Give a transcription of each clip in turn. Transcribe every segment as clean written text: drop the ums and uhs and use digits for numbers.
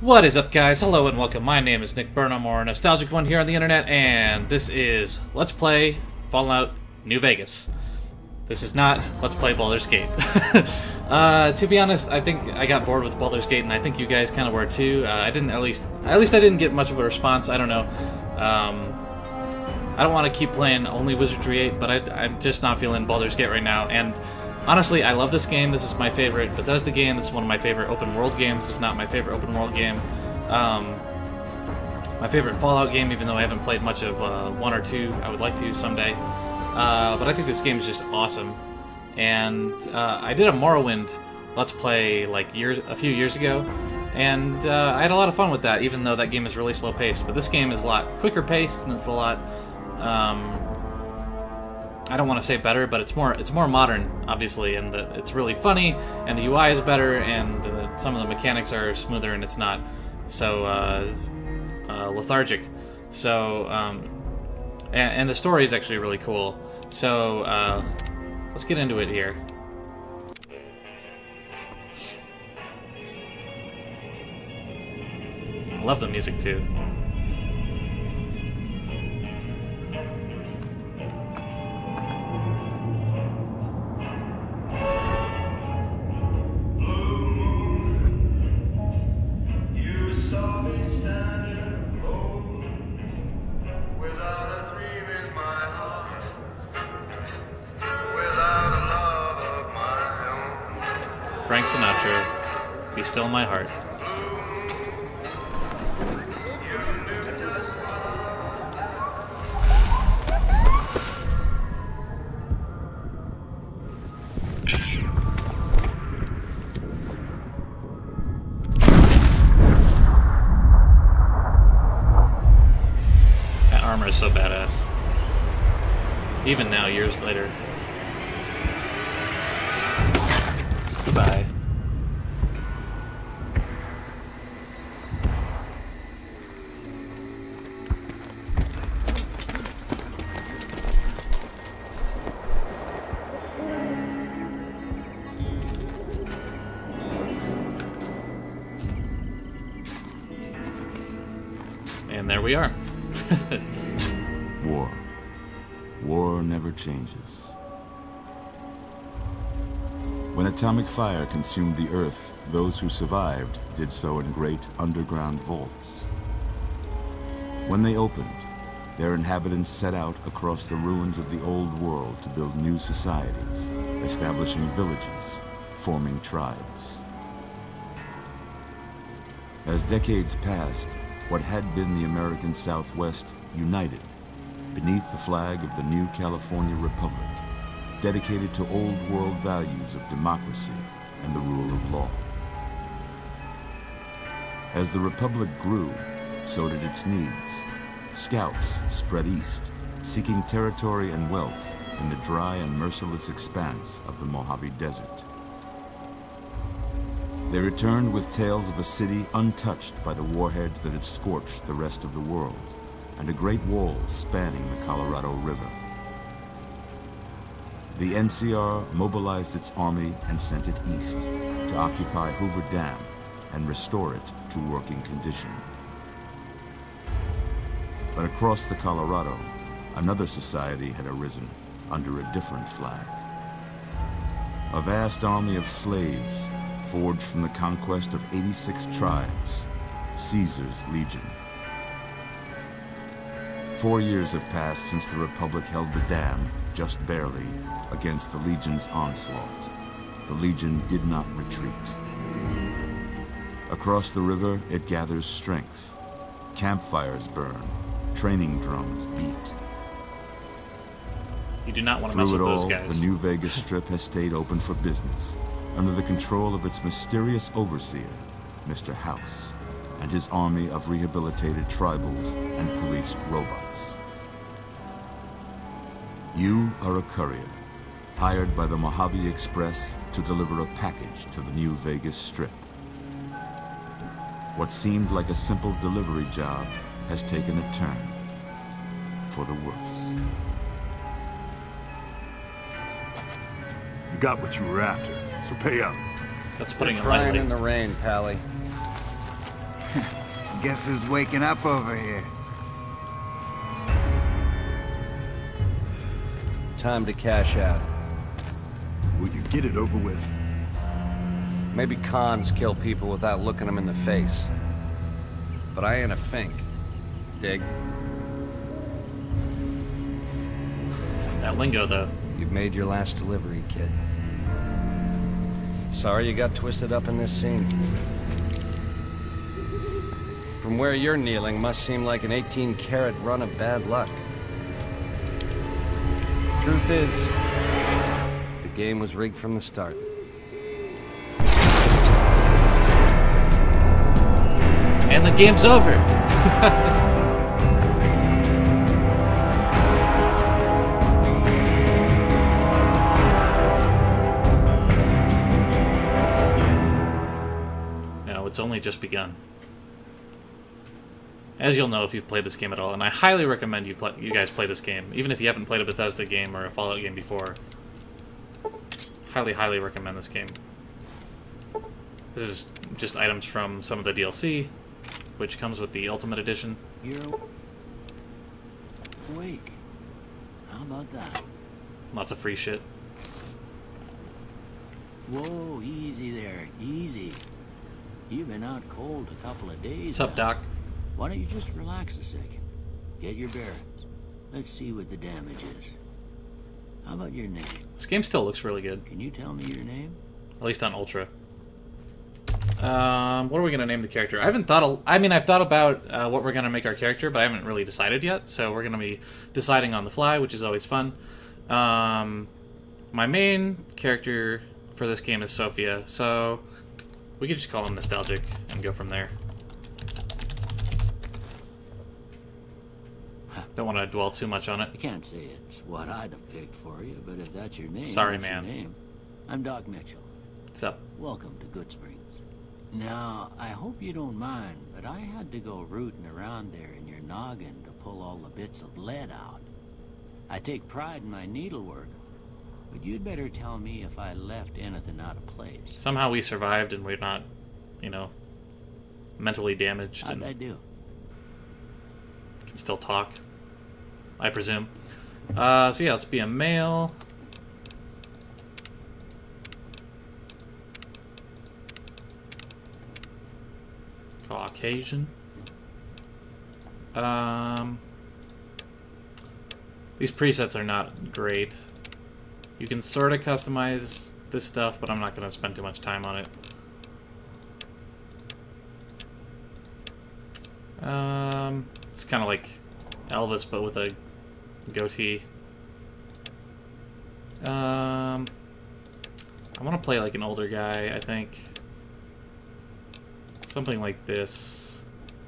What is up, guys? Hello and welcome. My name is Nick Burnham, or Nostalgic One here on the internet, and this is Let's Play Fallout New Vegas. This is not Let's Play Baldur's Gate. To be honest, I think I got bored with Baldur's Gate, and I think you guys kind of were too. I didn't, at least I didn't get much of a response. I don't know. I don't want to keep playing only Wizardry 8, but I'm just not feeling Baldur's Gate right now. And honestly, I love this game. This is my favorite Bethesda game. This is one of my favorite open world games, if not my favorite open world game. My favorite Fallout game, even though I haven't played much of 1 or 2. I would like to someday. But I think this game is just awesome. And I did a Morrowind Let's Play like a few years ago, and I had a lot of fun with that, even though that game is really slow paced. But this game is a lot quicker paced, and it's a lot I don't want to say better, but it's more modern, obviously, and it's really funny, and the UI is better, and some of the mechanics are smoother, and it's not so lethargic. So and the story is actually really cool. So let's get into it here. I love the music too. Frank Sinatra, Be Still My Heart. That armor is so badass. Even now, years later. Goodbye. And there we are. War. War never changes. When atomic fire consumed the Earth, those who survived did so in great underground vaults. When they opened, their inhabitants set out across the ruins of the old world to build new societies, establishing villages, forming tribes. As decades passed, what had been the American Southwest united beneath the flag of the new California Republic, dedicated to old world values of democracy and the rule of law. As the Republic grew, so did its needs. Scouts spread east, seeking territory and wealth in the dry and merciless expanse of the Mojave Desert. They returned with tales of a city untouched by the warheads that had scorched the rest of the world, and a great wall spanning the Colorado River. The NCR mobilized its army and sent it east to occupy Hoover Dam and restore it to working condition. But across the Colorado, another society had arisen under a different flag. A vast army of slaves forged from the conquest of 86 tribes, Caesar's Legion. 4 years have passed since the Republic held the dam, just barely, against the Legion's onslaught. The Legion did not retreat. Across the river, it gathers strength. Campfires burn, training drums beat. You do not want to mess with those guys. The New Vegas Strip has stayed open for business, under the control of its mysterious overseer, Mr. House, and his army of rehabilitated tribals and police robots. You are a courier, hired by the Mojave Express to deliver a package to the New Vegas Strip. What seemed like a simple delivery job has taken a turn for the worse. You got what you were after, so pay up. That's putting it Crying lightly. in the rain, Pally. Guess who's waking up over here? Time to cash out. Will you get it over with? Maybe cons kill people without looking them in the face. But I ain't a fink. Dig? That lingo, though. You've made your last delivery, kid. Sorry you got twisted up in this scene. From where you're kneeling must seem like an 18-carat run of bad luck. Truth is, the game was rigged from the start. And the game's over! No, it's only just begun. As you'll know if you've played this game at all, and I highly recommend you guys play this game, even if you haven't played a Bethesda game or a Fallout game before. Highly, highly recommend this game. This is just items from some of the DLC, which comes with the Ultimate Edition. You're awake. How about that? Lots of free shit. Whoa, easy there, easy. You've been out cold a couple of days. What's up, now. Doc? Why don't you just relax a second? Get your bearings. Let's see what the damage is. How about your name? This game still looks really good, Can you tell me your name? at least on Ultra. What are we gonna name the character? I haven't thought. I've thought about what we're gonna make our character, but I haven't really decided yet. So we're gonna be deciding on the fly, which is always fun. My main character for this game is Sophia, so we could just call him Nostalgic and go from there. Don't want to dwell too much on it. I can't say it's what I'd have picked for you, but if that's your name, Sorry, that's man. Your name. I'm Doc Mitchell. What's up? Welcome to Good Springs. Now, I hope you don't mind, but I had to go rooting around there in your noggin to pull all the bits of lead out. I take pride in my needlework, but you'd better tell me if I left anything out of place. Somehow we survived and we're not, mentally damaged How'd and I do? can still talk, I presume. So yeah, let's be a male. Caucasian. These presets are not great. You can sort of customize this stuff, but I'm not going to spend too much time on it. It's kind of like Elvis, but with a goatee. I want to play like an older guy, I think. Something like this.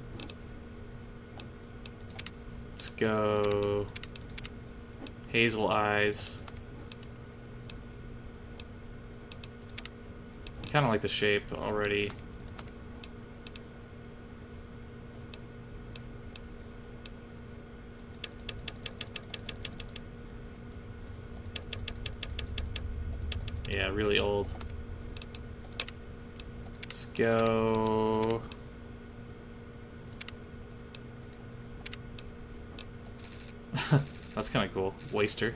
Let's go hazel eyes. Kind of like the shape already. Yeah, really old. Let's go. That's kind of cool. Waster.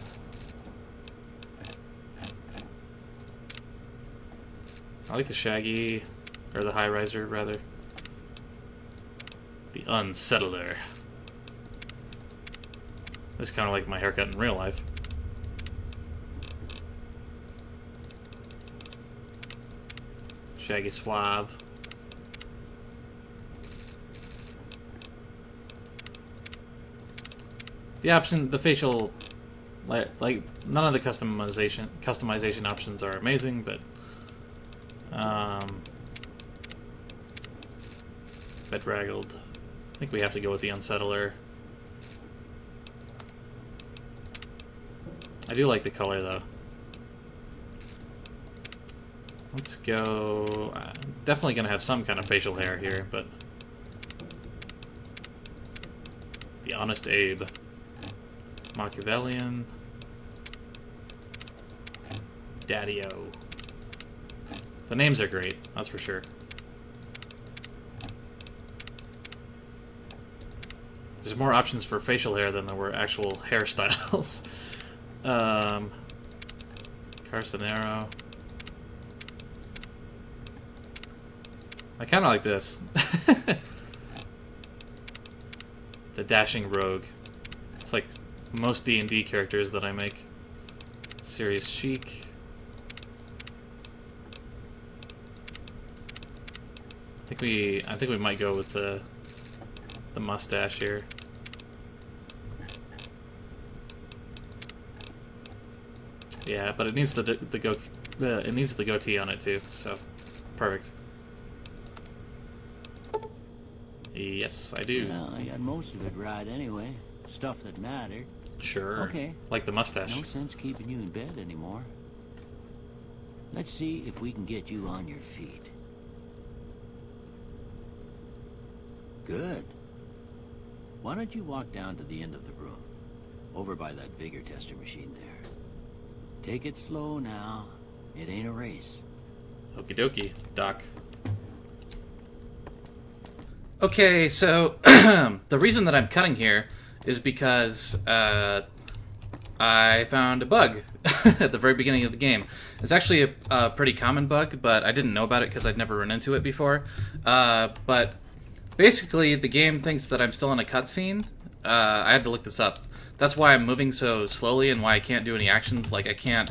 I like the shaggy, or the high riser rather. The unsettler. This is kind of like my haircut in real life. Shaggy suave. The facial, like none of the customization options are amazing, but bedraggled. I think we have to go with the unsettler. I do like the color though. Let's go. Definitely gonna have some kind of facial hair here, but the Honest Abe, Machiavellian, Daddy-O. The names are great, that's for sure. There's more options for facial hair than there were actual hairstyles. Carcinero. I kind of like this. The dashing rogue. It's like most D&D characters that I make. Serious chic. I think we might go with the mustache here. Yeah, but it needs the goatee on it too. So, perfect. Yes, I do. Well, I got most of it right anyway. Stuff that mattered. Sure. Okay. Like the mustache. No sense keeping you in bed anymore. Let's see if we can get you on your feet. Good. Why don't you walk down to the end of the room, over by that vigor tester machine there. Take it slow now. It ain't a race. Okie dokie, Doc. Okay, so the reason that I'm cutting here is because I found a bug at the very beginning of the game. It's actually a pretty common bug, but I didn't know about it because I'd never run into it before. But basically, the game thinks that I'm still in a cutscene. I had to look this up. That's why I'm moving so slowly and why I can't do any actions. Like I can't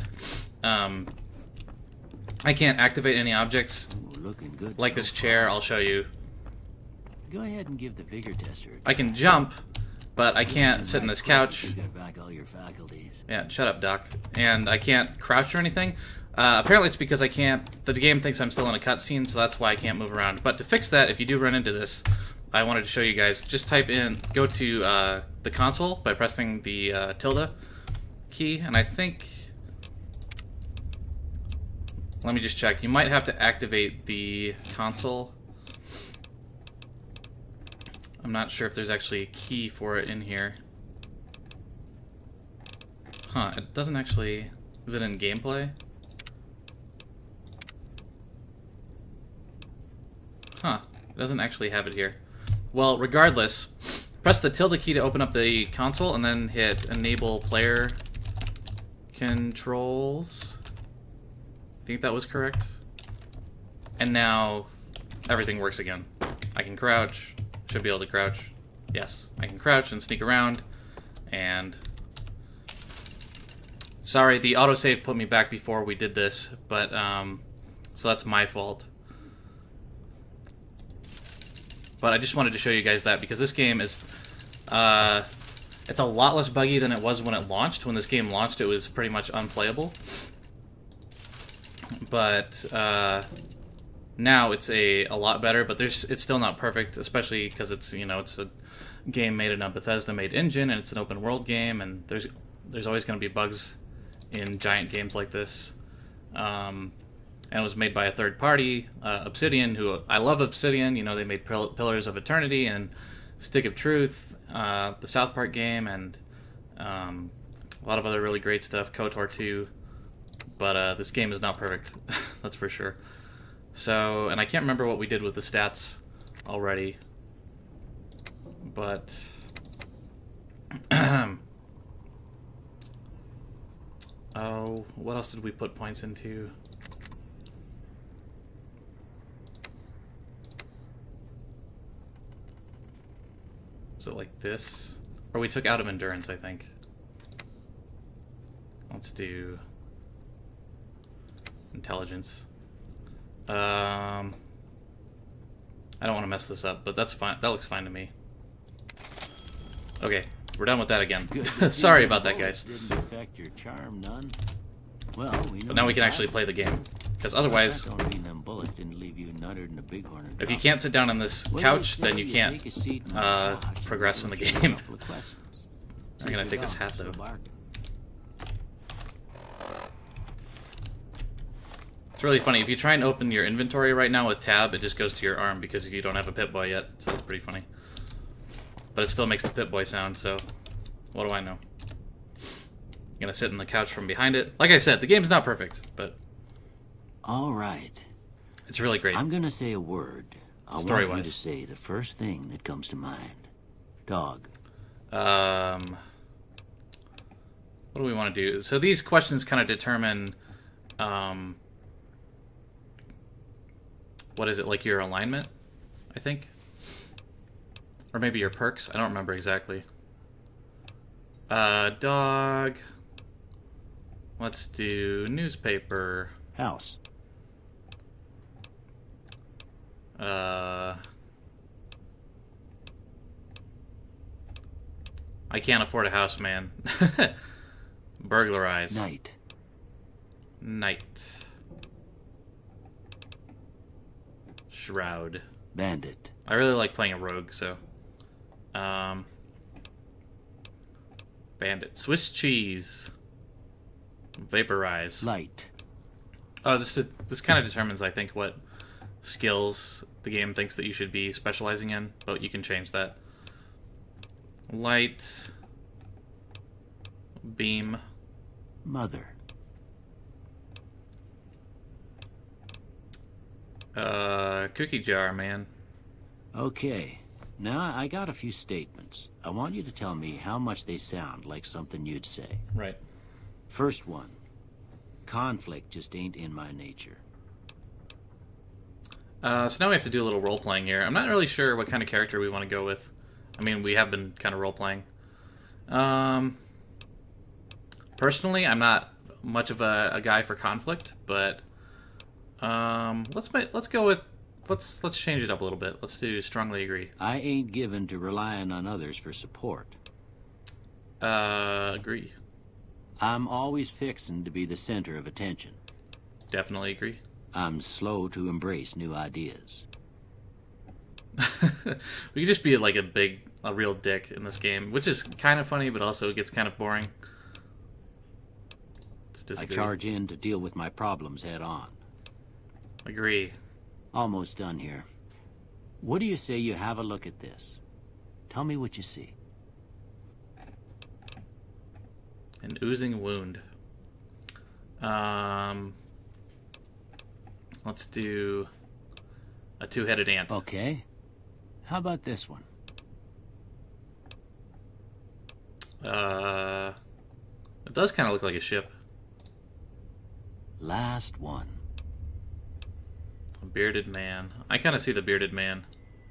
activate any objects. Ooh, looking good like so this chair. far. I'll show you. Go ahead and give the vigor tester a I can try. jump, but I can't sit in this couch. You got back all your faculties. Yeah, shut up, Doc. And I can't crouch or anything. Apparently it's because I can't... The game thinks I'm still in a cutscene, so that's why I can't move around. But to fix that, if you do run into this, I wanted to show you guys. Just type in... Go to the console by pressing the tilde key, and I think... Let me just check. You might have to activate the console. I'm not sure if there's actually a key for it in here. Huh, it doesn't actually... Is it in gameplay? Huh, it doesn't actually have it here. Well, regardless, press the tilde key to open up the console and then hit enable player controls. I think that was correct. And now everything works again. I can crouch. Should be able to crouch. Yes, I can crouch and sneak around. And sorry, the autosave put me back before we did this, but so that's my fault. But I just wanted to show you guys that because this game is it's a lot less buggy than it was when it launched. When this game launched, it was pretty much unplayable. But now it's a lot better, but it's still not perfect, especially because it's it's a game made in a Bethesda-made engine and it's an open world game, and there's always going to be bugs in giant games like this. And it was made by a third party, Obsidian, who I love Obsidian. They made Pillars of Eternity and Stick of Truth, the South Park game, and a lot of other really great stuff, KOTOR 2. But this game is not perfect, that's for sure. So, and I can't remember what we did with the stats already. But oh, what else did we put points into? Was it like this? Or we took out of endurance, I think. Let's do intelligence. I don't want to mess this up, but that's fine. That looks fine to me. Okay, we're done with that again. Sorry about that, guys. Didn't affect your charm none. Well, we know But now we can that. actually play the game. Because otherwise, That don't mean them bullets didn't leave you nuttered in a bighorn and if you drop. can't sit down on this Well, couch, let's then you say can't take a seat and we'll talk and progress in the we'll ask you a game. couple of questions. I'm gonna See take if this you hat, vouch for though. the bargain. It's really funny. If you try and open your inventory right now with tab, it just goes to your arm because you don't have a Pip-Boy yet, so it's pretty funny. But it still makes the Pip-Boy sound, so what do I know? I'm gonna sit on the couch from behind it. Like I said, the game's not perfect, but All right. it's really great. I'm gonna say a word. I want you Story-wise. to say the first thing that comes to mind. Dog. What do we want to do? So these questions kind of determine, what is it, like your alignment, I think? Or maybe your perks? I don't remember exactly. Dog. Let's do newspaper. House. I can't afford a house, man. Burglarize. Night. Night. Shroud. Bandit. I really like playing a rogue, so. Bandit. Swiss cheese. Vaporize. Light. Oh, this kind of determines, I think, what skills the game thinks that you should be specializing in, but you can change that. Light. Beam. Mother. Cookie jar, man. Okay. Now, I got a few statements. I want you to tell me how much they sound like something you'd say. Right. First one. Conflict just ain't in my nature. So now we have to do a little role-playing here. I'm not really sure what kind of character we want to go with. I mean, we have been kind of role-playing. Personally, I'm not much of a guy for conflict, but let's go with let's change it up a little bit. Let's do strongly agree. I ain't given to relying on others for support. Agree. I'm always fixin' to be the center of attention. Definitely agree. I'm slow to embrace new ideas. We could just be like a real dick in this game, which is kind of funny, but also it gets kind of boring. Let's I disagree. charge in to deal with my problems head on. Agree. Almost done here. What do you say you have a look at this? Tell me what you see. An oozing wound. Let's do a two-headed ant. Okay. How about this one? It does kind of look like a ship. Last one. A bearded man. I kind of see the bearded man.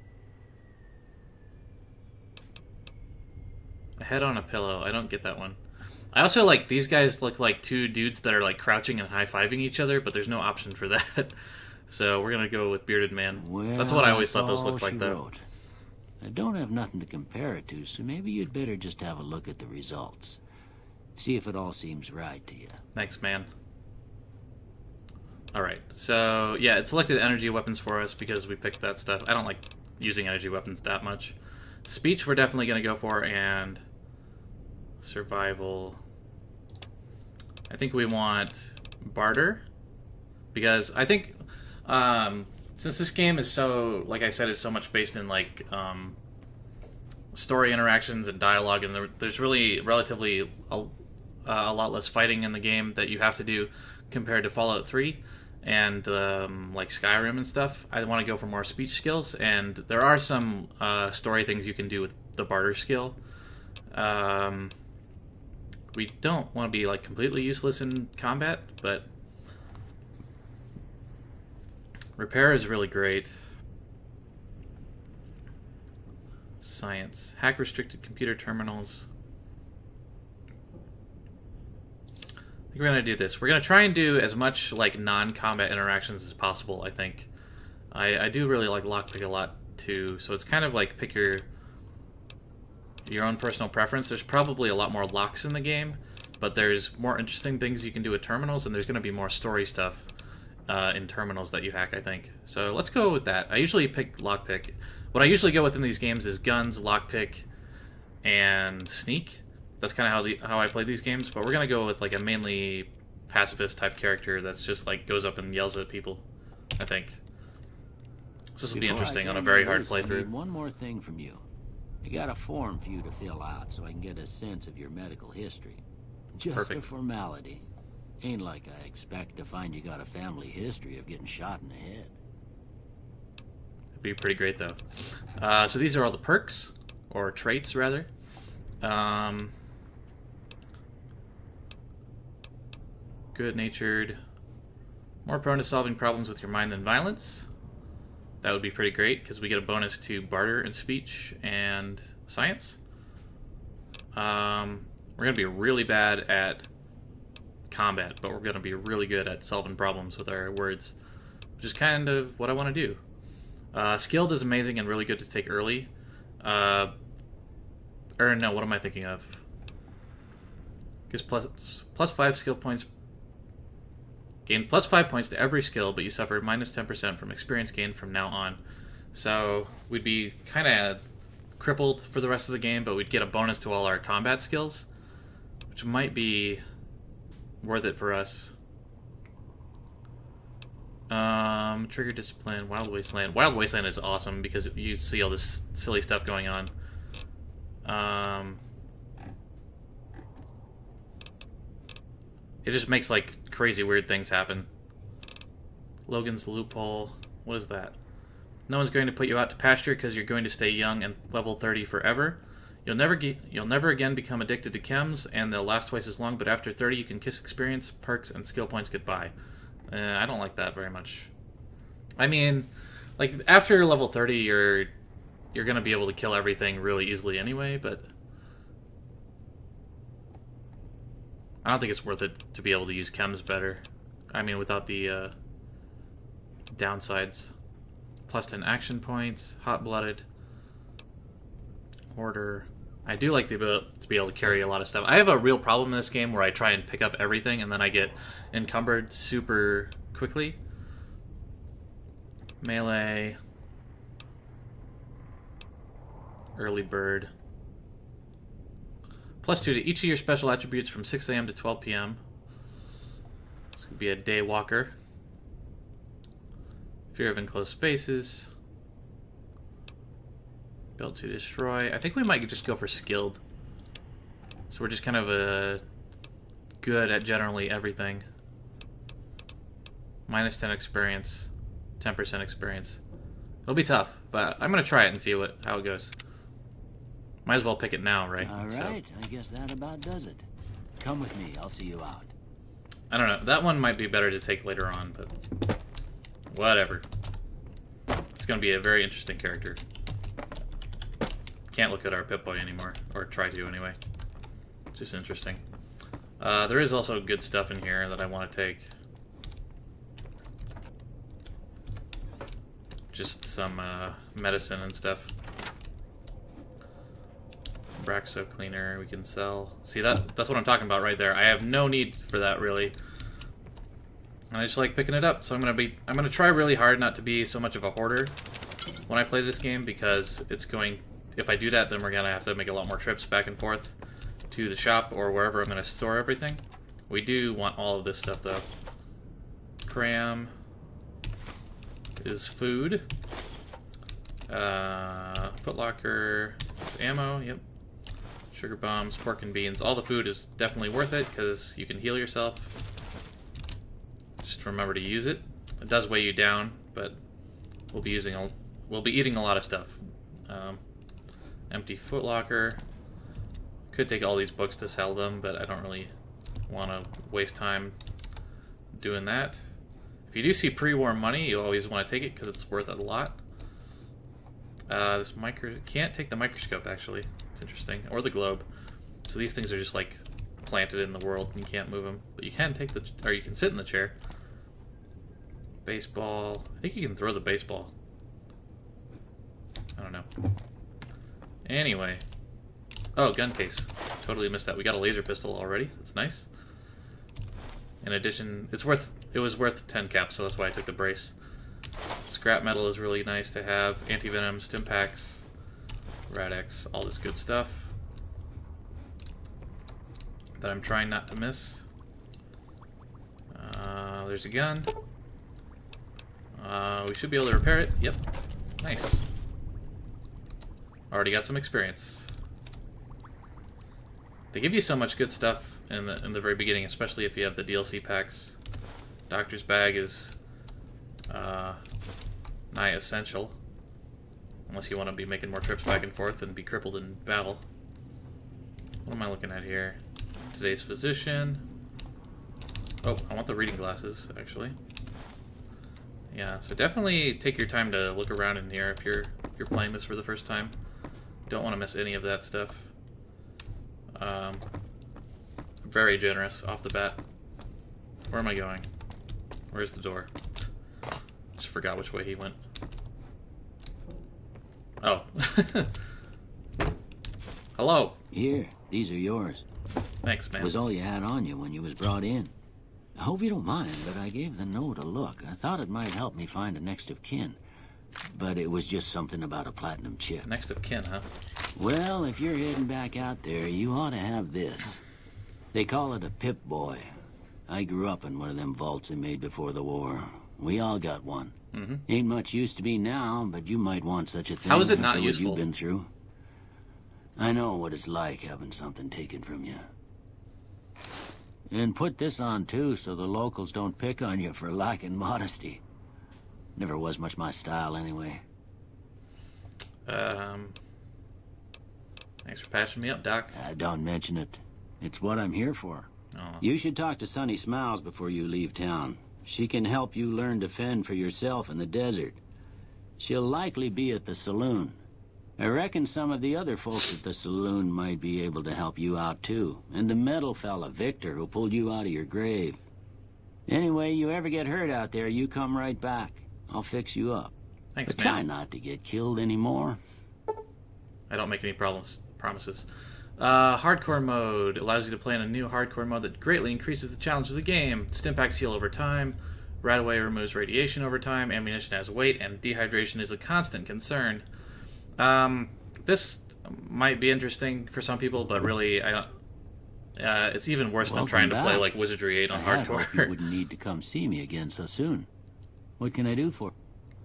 A head on a pillow. I don't get that one. I also like these guys look like two dudes that are like crouching and high-fiving each other, but there's no option for that. So we're gonna go with bearded man. Well, that's what I always that's thought those all looked like, she though. wrote. I don't have nothing to compare it to, so maybe you'd better just have a look at the results. See if it all seems right to you. Thanks, man. Alright, so yeah, it selected energy weapons for us because we picked that stuff. I don't like using energy weapons that much. Speech we're definitely going to go for, and survival. I think we want barter, because I think since this game is so, like I said, is so much based in like story interactions and dialogue, and there's really relatively a lot less fighting in the game that you have to do compared to Fallout 3 and like Skyrim and stuff. I want to go for more speech skills, and there are some story things you can do with the barter skill. We don't want to be like completely useless in combat, but repair is really great. Science. Hack restricted computer terminals. I think we're going to do this. We're going to try and do as much like non-combat interactions as possible, I think. I do really like lockpick a lot too, so it's kind of like pick your own personal preference. There's probably a lot more locks in the game, but there's more interesting things you can do with terminals, and there's going to be more story stuff in terminals that you hack, I think. So let's go with that. I usually pick lockpick. What I usually go with in these games is guns, lockpick, and sneak. That's kind of how I play these games, but we're going to go with like a mainly pacifist type character that's just like goes up and yells at people, I think. So this will be interesting on a very hard playthrough. I need one more thing from you. I got a form for you to fill out so I can get a sense of your medical history. Just Perfect. a formality. Ain't like I expect to find you got a family history of getting shot in the head. It'd be pretty great, though. So these are all the perks, or traits, rather. Good-natured. More prone to solving problems with your mind than violence. That would be pretty great, because we get a bonus to barter and speech and science. We're going to be really bad at combat, but we're going to be really good at solving problems with our words, which is kind of what I want to do. Skilled is amazing and really good to take early. Or no, what am I thinking of? Gives plus 5 skill points. Gain plus 5 points to every skill, but you suffer minus 10% from experience gain from now on. So we'd be kind of crippled for the rest of the game, but we'd get a bonus to all our combat skills, which might be worth it for us. Trigger discipline, Wild Wasteland. Wild Wasteland is awesome because you see all this silly stuff going on. It just makes like crazy weird things happen. Logan's Loophole. What is that? No one's going to put you out to pasture because you're going to stay young and level 30 forever. You'll never again become addicted to chems, and they'll last twice as long, but after 30 you can kiss experience, perks, and skill points goodbye. I don't like that very much. I mean, like, after level 30 you're going to be able to kill everything really easily anyway, but I don't think it's worth it to be able to use chems better. I mean, without the downsides. Plus 10 action points, hot-blooded, order. I do like to be able to carry a lot of stuff. I have a real problem in this game where I try and pick up everything and then I get encumbered super quickly. Melee. Early bird. Plus 2 to each of your special attributes from 6 AM to 12 PM. This could be a day walker. Fear of enclosed spaces. Built to destroy. I think we might just go for skilled. So we're just kind of good at generally everything. Minus 10 experience. 10% experience. It'll be tough, but I'm going to try it and see how it goes. Might as well pick it now, right? All right, I guess that about does it. Come with me, I'll see you out. I don't know. That one might be better to take later on, but whatever. It's going to be a very interesting character. Can't look at our Pip-Boy anymore, or try to anyway. Just interesting. There is also good stuff in here that I want to take. Just some medicine and stuff. Braxo cleaner we can sell. See, that's what I'm talking about right there. I have no need for that really. And I just like picking it up, so I'm gonna try really hard not to be so much of a hoarder when I play this game, because if I do that, then we're gonna have to make a lot more trips back and forth to the shop or wherever I'm gonna store everything. We do want all of this stuff though. Cram is food. Footlocker is ammo, yep. Sugar bombs, pork and beans. All the food is definitely worth it because you can heal yourself. Just remember to use it. It does weigh you down, but we'll be eating a lot of stuff. Empty footlocker. Could take all these books to sell them, but I don't really want to waste time doing that. If you do see pre-war money, you always want to take it because it's worth a lot. This can't take the microscope actually. It's interesting, or the globe. So these things are just like planted in the world, and you can't move them. But you can you can sit in the chair. Baseball. I think you can throw the baseball. I don't know. Anyway. Oh, gun case. Totally missed that. We got a laser pistol already. That's nice. In addition, it was worth 10 caps, so that's why I took the brace. Scrap metal is really nice to have. Anti-venom, stim packs, Rad-X, all this good stuff that I'm trying not to miss. There's a gun. We should be able to repair it. Yep. Nice. Already got some experience. They give you so much good stuff in the very beginning, especially if you have the DLC packs. Doctor's bag is nigh essential, unless you want to be making more trips back and forth and be crippled in battle. What am I looking at here? Today's physician. Oh, I want the reading glasses, actually. Yeah, so definitely take your time to look around in here if you're playing this for the first time. Don't want to miss any of that stuff. Very generous off the bat. Where am I going? Where's the door? Just forgot which way he went. Oh. Hello. Here, these are yours. Thanks, man. It was all you had on you when you was brought in. I hope you don't mind, but I gave the note a look. I thought it might help me find a next of kin. But it was just something about a platinum chip. Next of kin, huh? Well, if you're heading back out there, you ought to have this. They call it a Pip-Boy. I grew up in one of them vaults they made before the war. We all got one. Mm-hmm. Ain't much use to be now, but you might want such a thing. How is it not after what useful? you've been through. I know what it's like having something taken from you. And put this on, too, so the locals don't pick on you for lacking modesty. Never was much my style, anyway. Thanks for patching me up, Doc. Don't mention it. It's what I'm here for. Oh. You should talk to Sunny Smiles before you leave town. She can help you learn to fend for yourself in the desert. She'll likely be at the saloon. I reckon some of the other folks at the saloon might be able to help you out, too. And the metal fella, Victor, who pulled you out of your grave. Anyway, you ever get hurt out there, you come right back. I'll fix you up. Thanks, But man. try not to get killed anymore. I don't make any promises. Hardcore mode allows you to play in a new hardcore mode that greatly increases the challenge of the game. Stimpaks heal over time. Radaway removes radiation over time. Ammunition has weight, and dehydration is a constant concern. This might be interesting for some people, but really, I don't. It's even worse than Welcome trying to play back. like Wizardry 8 on I hope you hardcore. wouldn't need to come see me again so soon. What can I do for?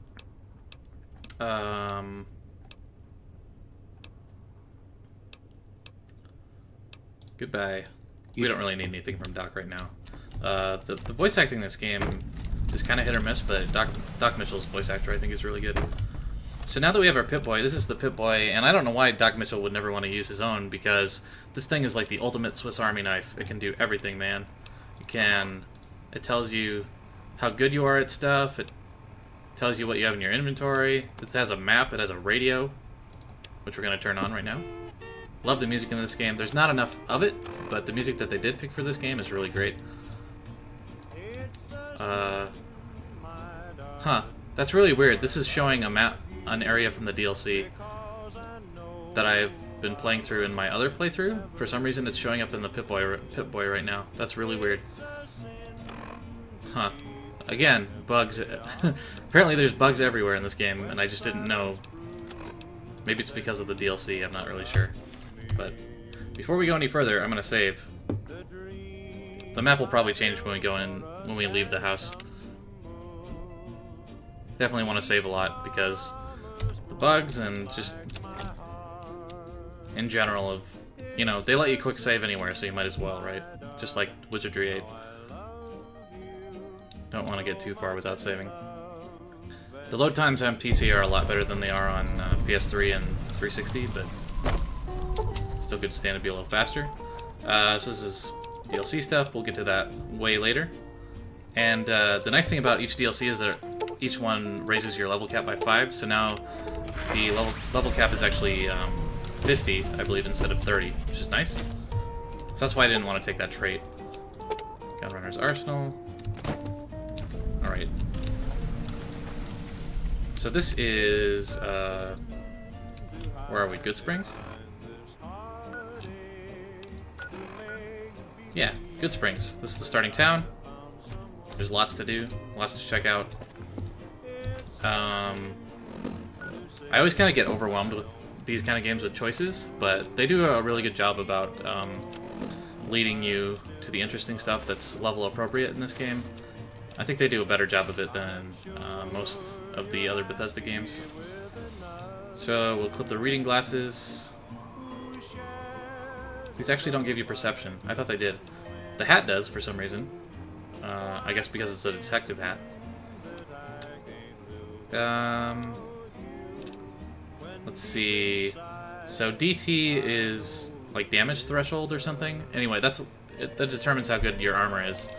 Goodbye. We don't really need anything from Doc right now. The voice acting in this game is kind of hit or miss, but Doc Mitchell's voice actor I think is really good. So now that we have our Pip-Boy, this is the Pip-Boy, and I don't know why Doc Mitchell would never want to use his own, because this thing is like the ultimate Swiss Army knife. It can do everything, man. It tells you how good you are at stuff, it tells you what you have in your inventory, it has a map, it has a radio, which we're going to turn on right now. Love the music in this game. There's not enough of it, but the music that they did pick for this game is really great. That's really weird. This is showing a map, an area from the DLC that I've been playing through in my other playthrough. For some reason, it's showing up in the Pip-Boy right now. That's really weird. Huh. Again, bugs. Apparently there's bugs everywhere in this game, and I just didn't know. Maybe it's because of the DLC, I'm not really sure. But before we go any further, I'm going to save. The map will probably change when we leave the house. Definitely want to save a lot, because the bugs and just in general of, you know, they let you quick save anywhere, so you might as well, right? Just like Wizardry 8. Don't want to get too far without saving. The load times on PC are a lot better than they are on PS3 and 360, but still good to stand to be a little faster. So this is DLC stuff. We'll get to that way later. And the nice thing about each DLC is that each one raises your level cap by 5, so now the level cap is actually 50, I believe, instead of 30, which is nice. So that's why I didn't want to take that trait. Gunrunner's Arsenal. Alright. So this is, where are we? Good Springs? Yeah, Good Springs. This is the starting town. There's lots to do, lots to check out. I always kind of get overwhelmed with these kind of games with choices, but they do a really good job about leading you to the interesting stuff that's level appropriate in this game. I think they do a better job of it than most of the other Bethesda games. So we'll clip the reading glasses. These actually don't give you perception. I thought they did. The hat does for some reason. I guess because it's a detective hat. Let's see. So DT is like damage threshold or something. Anyway, that determines how good your armor is.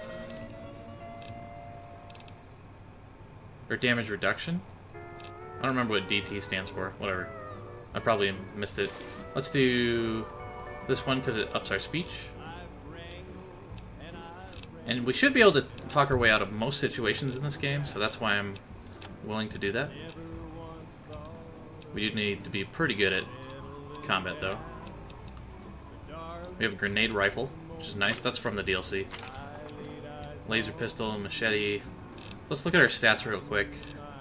Or damage reduction? I don't remember what DT stands for. Whatever. I probably missed it. Let's do this one because it ups our speech. And we should be able to talk our way out of most situations in this game, so that's why I'm willing to do that. We do need to be pretty good at combat, though. We have a grenade rifle, which is nice. That's from the DLC. Laser pistol, machete. Let's look at our stats real quick.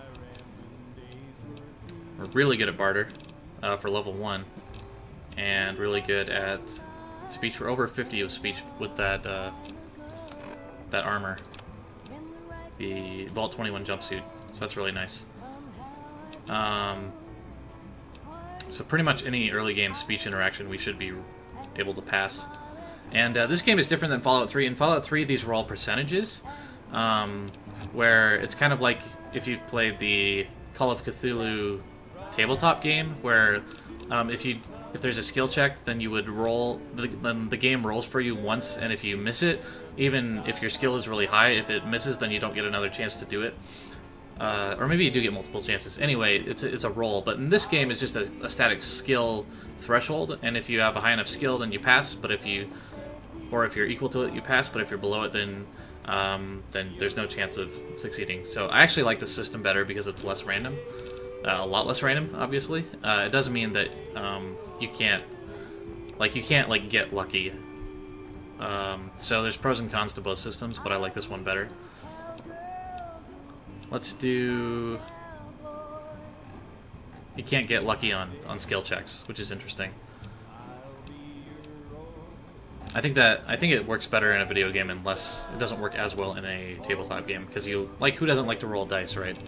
We're really good at barter for level 1. And really good at speech. We're over 50 of speech with that that armor. The Vault 21 jumpsuit. So that's really nice. So pretty much any early game speech interaction we should be able to pass. And this game is different than Fallout 3. In Fallout 3, these were all percentages, where it's kind of like if you've played the Call of Cthulhu tabletop game, where if there's a skill check, then you would roll, then the game rolls for you once, and if you miss it, even if your skill is really high, if it misses, then you don't get another chance to do it. Or maybe you do get multiple chances. Anyway, it's a roll, but in this game it's just a static skill threshold, and if you have a high enough skill, then you pass, but if you're equal to it, you pass, but if you're below it, then there's no chance of succeeding. So I actually like the system better because it's less random. A lot less random, obviously. It doesn't mean that you can't get lucky. So there's pros and cons to both systems, but I like this one better. Let's do... You can't get lucky on skill checks, which is interesting. I think it works better in a video game, and less. It doesn't work as well in a tabletop game because who doesn't like to roll dice, right?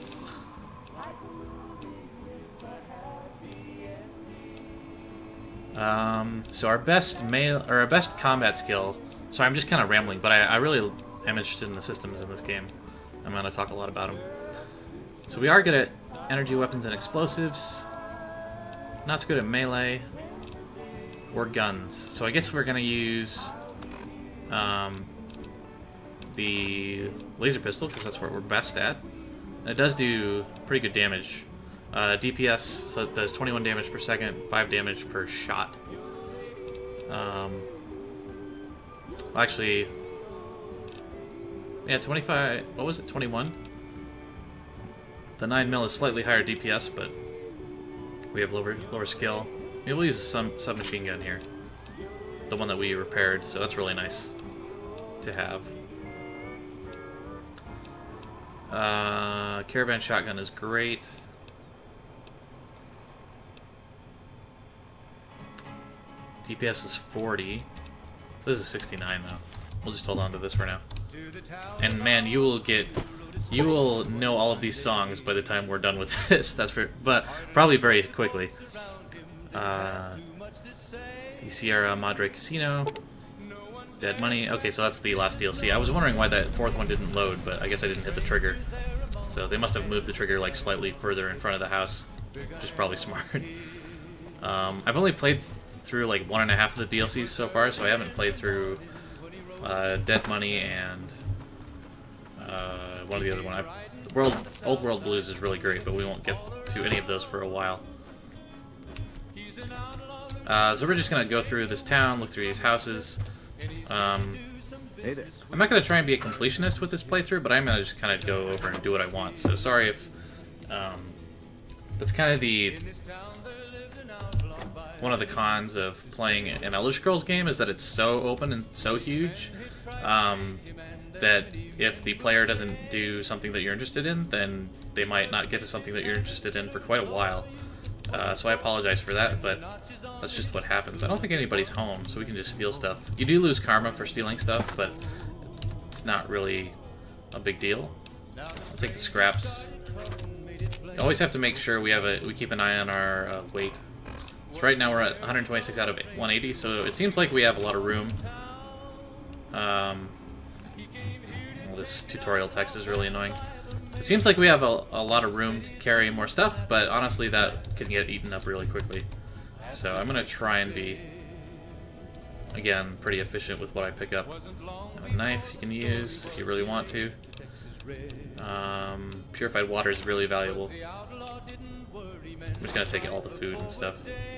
So our best combat skill. Sorry, I'm just kind of rambling, but I really am interested in the systems in this game. I'm going to talk a lot about them. So we are good at energy weapons and explosives. Not so good at melee or guns. So I guess we're going to use the laser pistol because that's what we're best at. And it does do pretty good damage. DPS, so it does 21 damage per second, 5 damage per shot. Actually, yeah, 25, what was it, 21? The 9mm is slightly higher DPS, but we have lower skill. Maybe we'll use some submachine gun here. The one that we repaired, so that's really nice to have. Caravan shotgun is great. DPS is 40. This is 69 though. We'll just hold on to this for now. And man, you will know all of these songs by the time we're done with this. But probably very quickly. The Sierra Madre Casino, Dead Money. Okay, so that's the last DLC. I was wondering why that fourth one didn't load, but I guess I didn't hit the trigger. So they must have moved the trigger like slightly further in front of the house, which is probably smart. I've only played through like 1.5 of the DLCs so far, so I haven't played through Dead Money and one of the other one. Old World Blues is really great, but we won't get to any of those for a while. So we're just gonna go through this town, look through these houses. Hey there. I'm not gonna try and be a completionist with this playthrough, but I'm gonna just kind of go over and do what I want. So sorry if that's kind of one of the cons of playing an Elder Scrolls game is that it's so open and so huge that if the player doesn't do something that you're interested in, then they might not get to something that you're interested in for quite a while. So I apologize for that, but that's just what happens. I don't think anybody's home, so we can just steal stuff. You do lose karma for stealing stuff, but it's not really a big deal. I'll take the scraps. You always have to make sure we keep an eye on our weight. So right now we're at 126 out of 180, so it seems like we have a lot of room. Well, this tutorial text is really annoying. It seems like we have a lot of room to carry more stuff, but honestly that can get eaten up really quickly. So I'm going to try and be again, pretty efficient with what I pick up. A knife you can use if you really want to. Purified water is really valuable. I'm just gonna take all the food and stuff.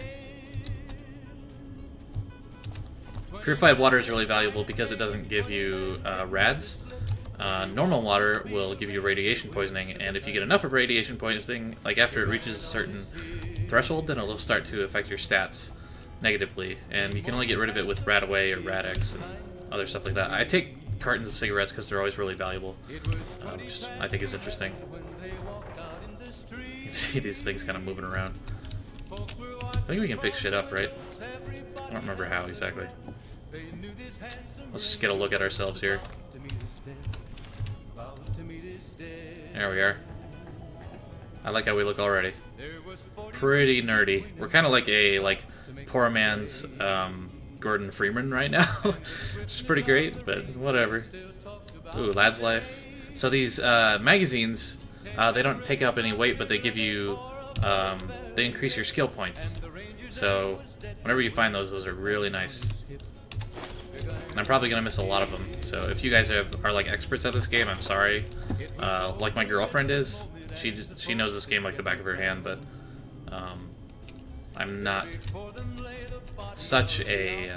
Purified water is really valuable because it doesn't give you rads. Normal water will give you radiation poisoning, and if you get enough of radiation poisoning, like after it reaches a certain threshold, then it'll start to affect your stats negatively, and you can only get rid of it with Radaway or Rad-X and other stuff like that. I take cartons of cigarettes because they're always really valuable, which I think is interesting. You can see these things kind of moving around. I think we can pick shit up, right? I don't remember how exactly. Let's just get a look at ourselves here. There we are. I like how we look already. Pretty nerdy. We're kind of like a poor man's Gordon Freeman right now, which is pretty great, but whatever. Ooh, Lad's Life. So these magazines, they don't take up any weight, but they give you, they increase your skill points. So whenever you find those are really nice. And I'm probably gonna miss a lot of them. So if you guys are like experts at this game, I'm sorry. Like my girlfriend is. She knows this game like the back of her hand, but I'm not such a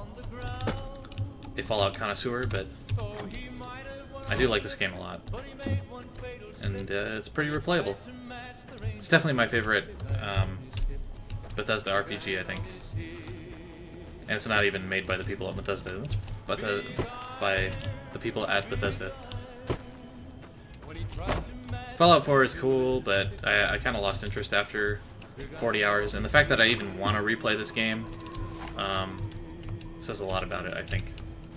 Fallout connoisseur, but I do like this game a lot, and it's pretty replayable. It's definitely my favorite Bethesda RPG, I think. And it's not even made by the people at Bethesda. It's by the people at Bethesda. Fallout 4 is cool, but I kind of lost interest after 40 hours. And the fact that I even want to replay this game says a lot about it, I think.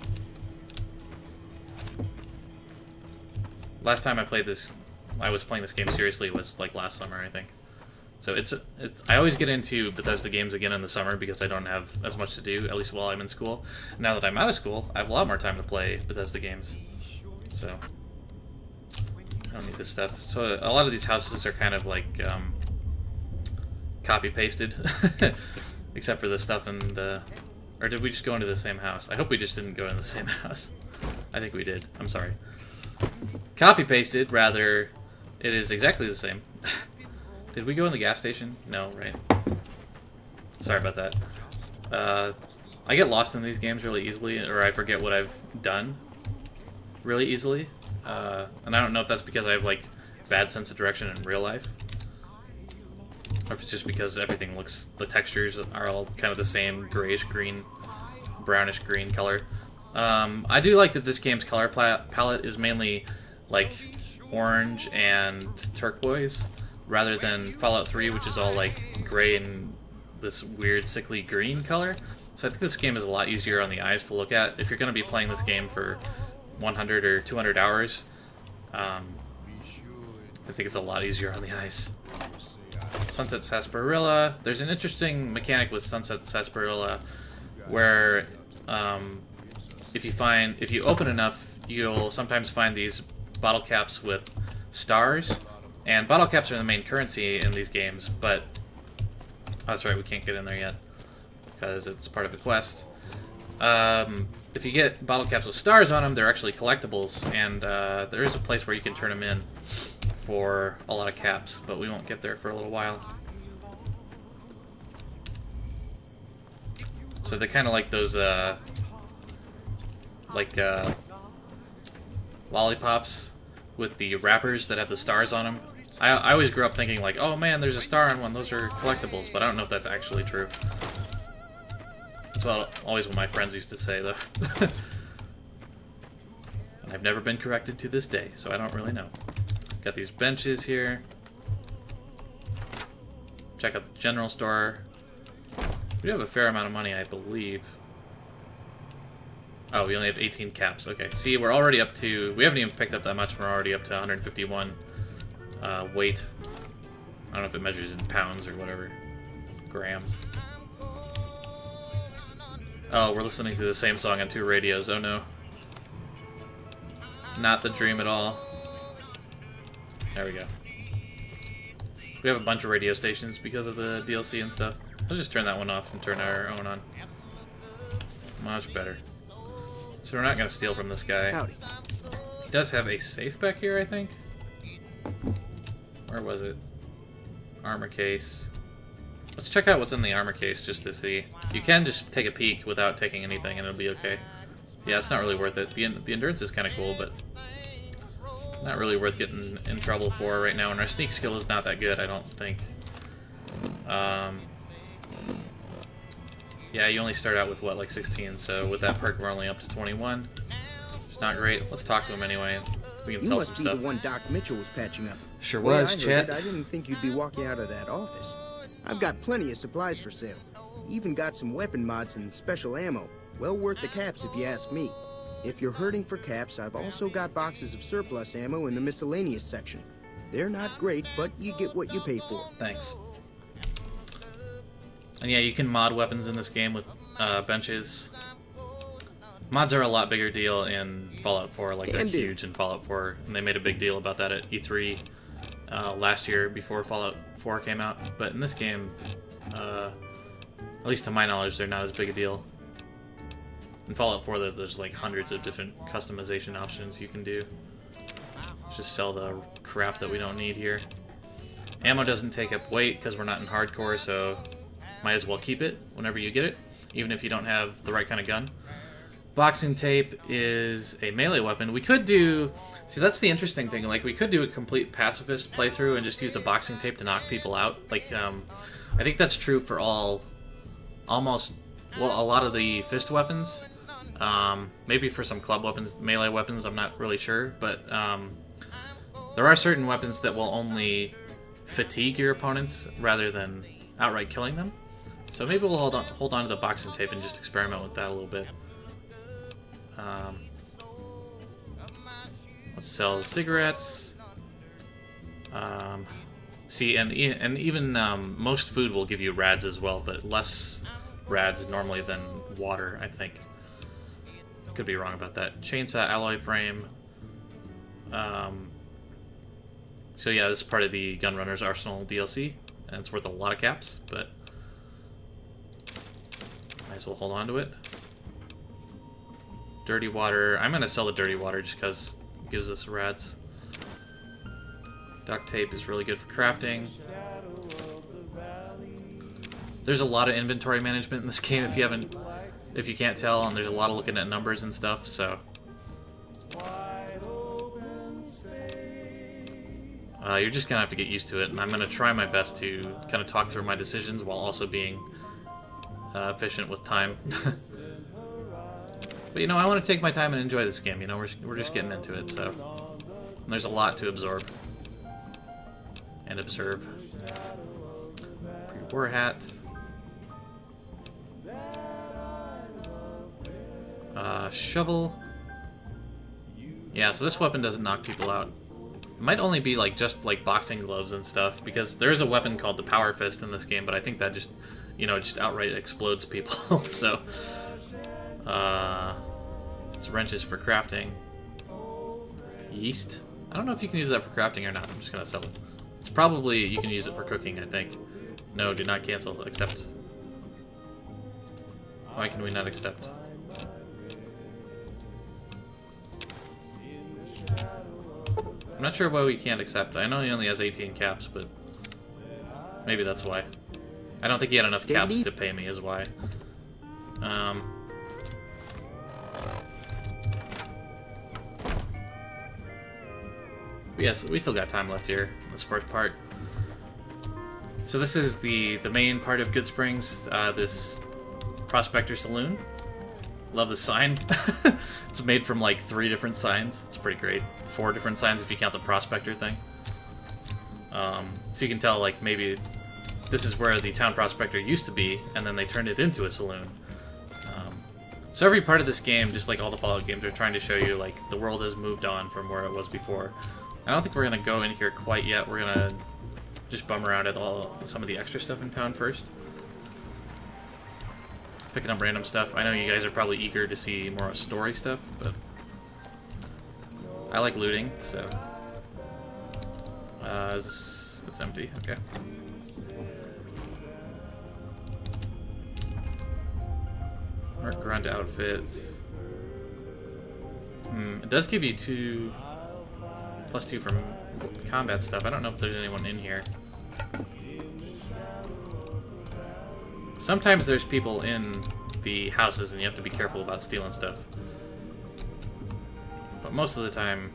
Last time I was playing this game seriously was like last summer, I think. So I always get into Bethesda games again in the summer because I don't have as much to do, at least while I'm in school. Now that I'm out of school, I have a lot more time to play Bethesda games. So I don't need this stuff. So a lot of these houses are kind of like copy-pasted, except for the stuff in the... Or did we just go into the same house? I hope we just didn't go into the same house. I think we did. I'm sorry. Copy-pasted, rather, it is exactly the same. Did we go in the gas station? No, right? Sorry about that. I get lost in these games really easily, or I forget what I've done really easily. And I don't know if that's because I have, like, bad sense of direction in real life, or if it's just because everything looks... The textures are all kind of the same grayish-green, brownish-green color. I do like that this game's color palette is mainly, like, orange and turquoise, rather than Fallout 3, which is all like gray and this weird sickly green color. So I think this game is a lot easier on the eyes to look at. If you're going to be playing this game for 100 or 200 hours, I think it's a lot easier on the eyes. Sunset Sarsaparilla. There's an interesting mechanic with Sunset Sarsaparilla where if you open enough, you'll sometimes find these bottle caps with stars. And bottle caps are the main currency in these games, but... Oh, that's right, we can't get in there yet, because it's part of the quest. If you get bottle caps with stars on them, they're actually collectibles, and there is a place where you can turn them in for a lot of caps, but we won't get there for a little while. So they're kind of like those, lollipops with the wrappers that have the stars on them. I always grew up thinking like, oh man, there's a star on one, those are collectibles, but I don't know if that's actually true. That's always what my friends used to say, though. And I've never been corrected to this day, so I don't really know. Got these benches here. Check out the general store. We have a fair amount of money, I believe. Oh, we only have 18 caps. Okay, see, we're already up to... We haven't even picked up that much. We're already up to 151 weight. I don't know if it measures in pounds or whatever. Grams. Oh, we're listening to the same song on 2 radios. Oh, no. Not the dream at all. There we go. We have a bunch of radio stations because of the DLC and stuff. Let's just turn that one off and turn our own on. Much better. So we're not going to steal from this guy. Howdy. He does have a safe back here, I think. Where was it? Armor case. Let's check out what's in the armor case just to see. You can just take a peek without taking anything and it'll be okay. Yeah, it's not really worth it. The endurance is kind of cool, but not really worth getting in trouble for right now. And our sneak skill is not that good, I don't think. Yeah, you only start out with, what, like 16, so with that perk we're only up to 21. It's not great. Let's talk to him anyway. We can sell some stuff. You must be the one Doc Mitchell was patching up. Sure Way was, I heard Chet. it, I didn't think you'd be walking out of that office. I've got plenty of supplies for sale. Even got some weapon mods and special ammo. Well worth the caps if you ask me. If you're hurting for caps, I've also got boxes of surplus ammo in the miscellaneous section. They're not great, but you get what you pay for. Thanks. And yeah, you can mod weapons in this game with benches. Mods are a lot bigger deal in Fallout 4, like they're huge in Fallout 4, and they made a big deal about that at E3 last year before Fallout 4 came out. But in this game, at least to my knowledge, they're not as big a deal. In Fallout 4, there's like hundreds of different customization options you can do. Let's just sell the crap that we don't need here. Ammo doesn't take up weight because we're not in hardcore, so might as well keep it whenever you get it, even if you don't have the right kind of gun. Boxing tape is a melee weapon. We could do... See, that's the interesting thing. Like, we could do a complete pacifist playthrough and just use the boxing tape to knock people out. Like, I think that's true for almost, well, a lot of the fist weapons. Maybe for some club weapons, melee weapons, I'm not really sure. But there are certain weapons that will only fatigue your opponents rather than outright killing them. So maybe we'll hold on to the boxing tape and just experiment with that a little bit. Let's sell cigarettes. See, and even most food will give you rads as well, but less rads normally than water, I think. Could be wrong about that. Chainsaw alloy frame. So yeah, this is part of the Gunrunner's Arsenal DLC, and it's worth a lot of caps, but might as well hold on to it. Dirty water. I'm going to sell the dirty water just because it gives us rads. Duct tape is really good for crafting. There's a lot of inventory management in this game if you can't tell, and there's a lot of looking at numbers and stuff, so you're just gonna have to get used to it, and I'm gonna try my best to kind of talk through my decisions while also being efficient with time. But, you know, I want to take my time and enjoy this game. You know, we're just getting into it, so and there's a lot to absorb and observe. Pre-war hat. Shovel. Yeah, so this weapon doesn't knock people out. It might only be like just like boxing gloves and stuff, because there is a weapon called the Power Fist in this game, but I think that just, you know, just outright explodes people. So, this wrench is for crafting. Yeast. I don't know if you can use that for crafting or not. I'm just gonna sell it. It's probably you can use it for cooking, I think. No, do not cancel. Accept. Why can we not accept? I'm not sure why we can't accept. I know he only has 18 caps, but maybe that's why. I don't think he had enough caps to pay me is why. But yes, we still got time left here in this first part. So this is the main part of Good Springs, this Prospector Saloon. Love the sign. It's made from like 3 different signs. It's pretty great. 4 different signs if you count the Prospector thing. So you can tell like maybe this is where the town Prospector used to be, and then they turned it into a saloon. So every part of this game, just like all the Fallout games, are trying to show you like the world has moved on from where it was before. I don't think we're gonna go in here quite yet. We're gonna just bum around at some of the extra stuff in town first. Picking up random stuff. I know you guys are probably eager to see more story stuff, but I like looting, so it's empty. Okay. Mark grunt outfit. It does give you +2 from combat stuff. I don't know if there's anyone in here. Sometimes there's people in the houses and you have to be careful about stealing stuff. But most of the time,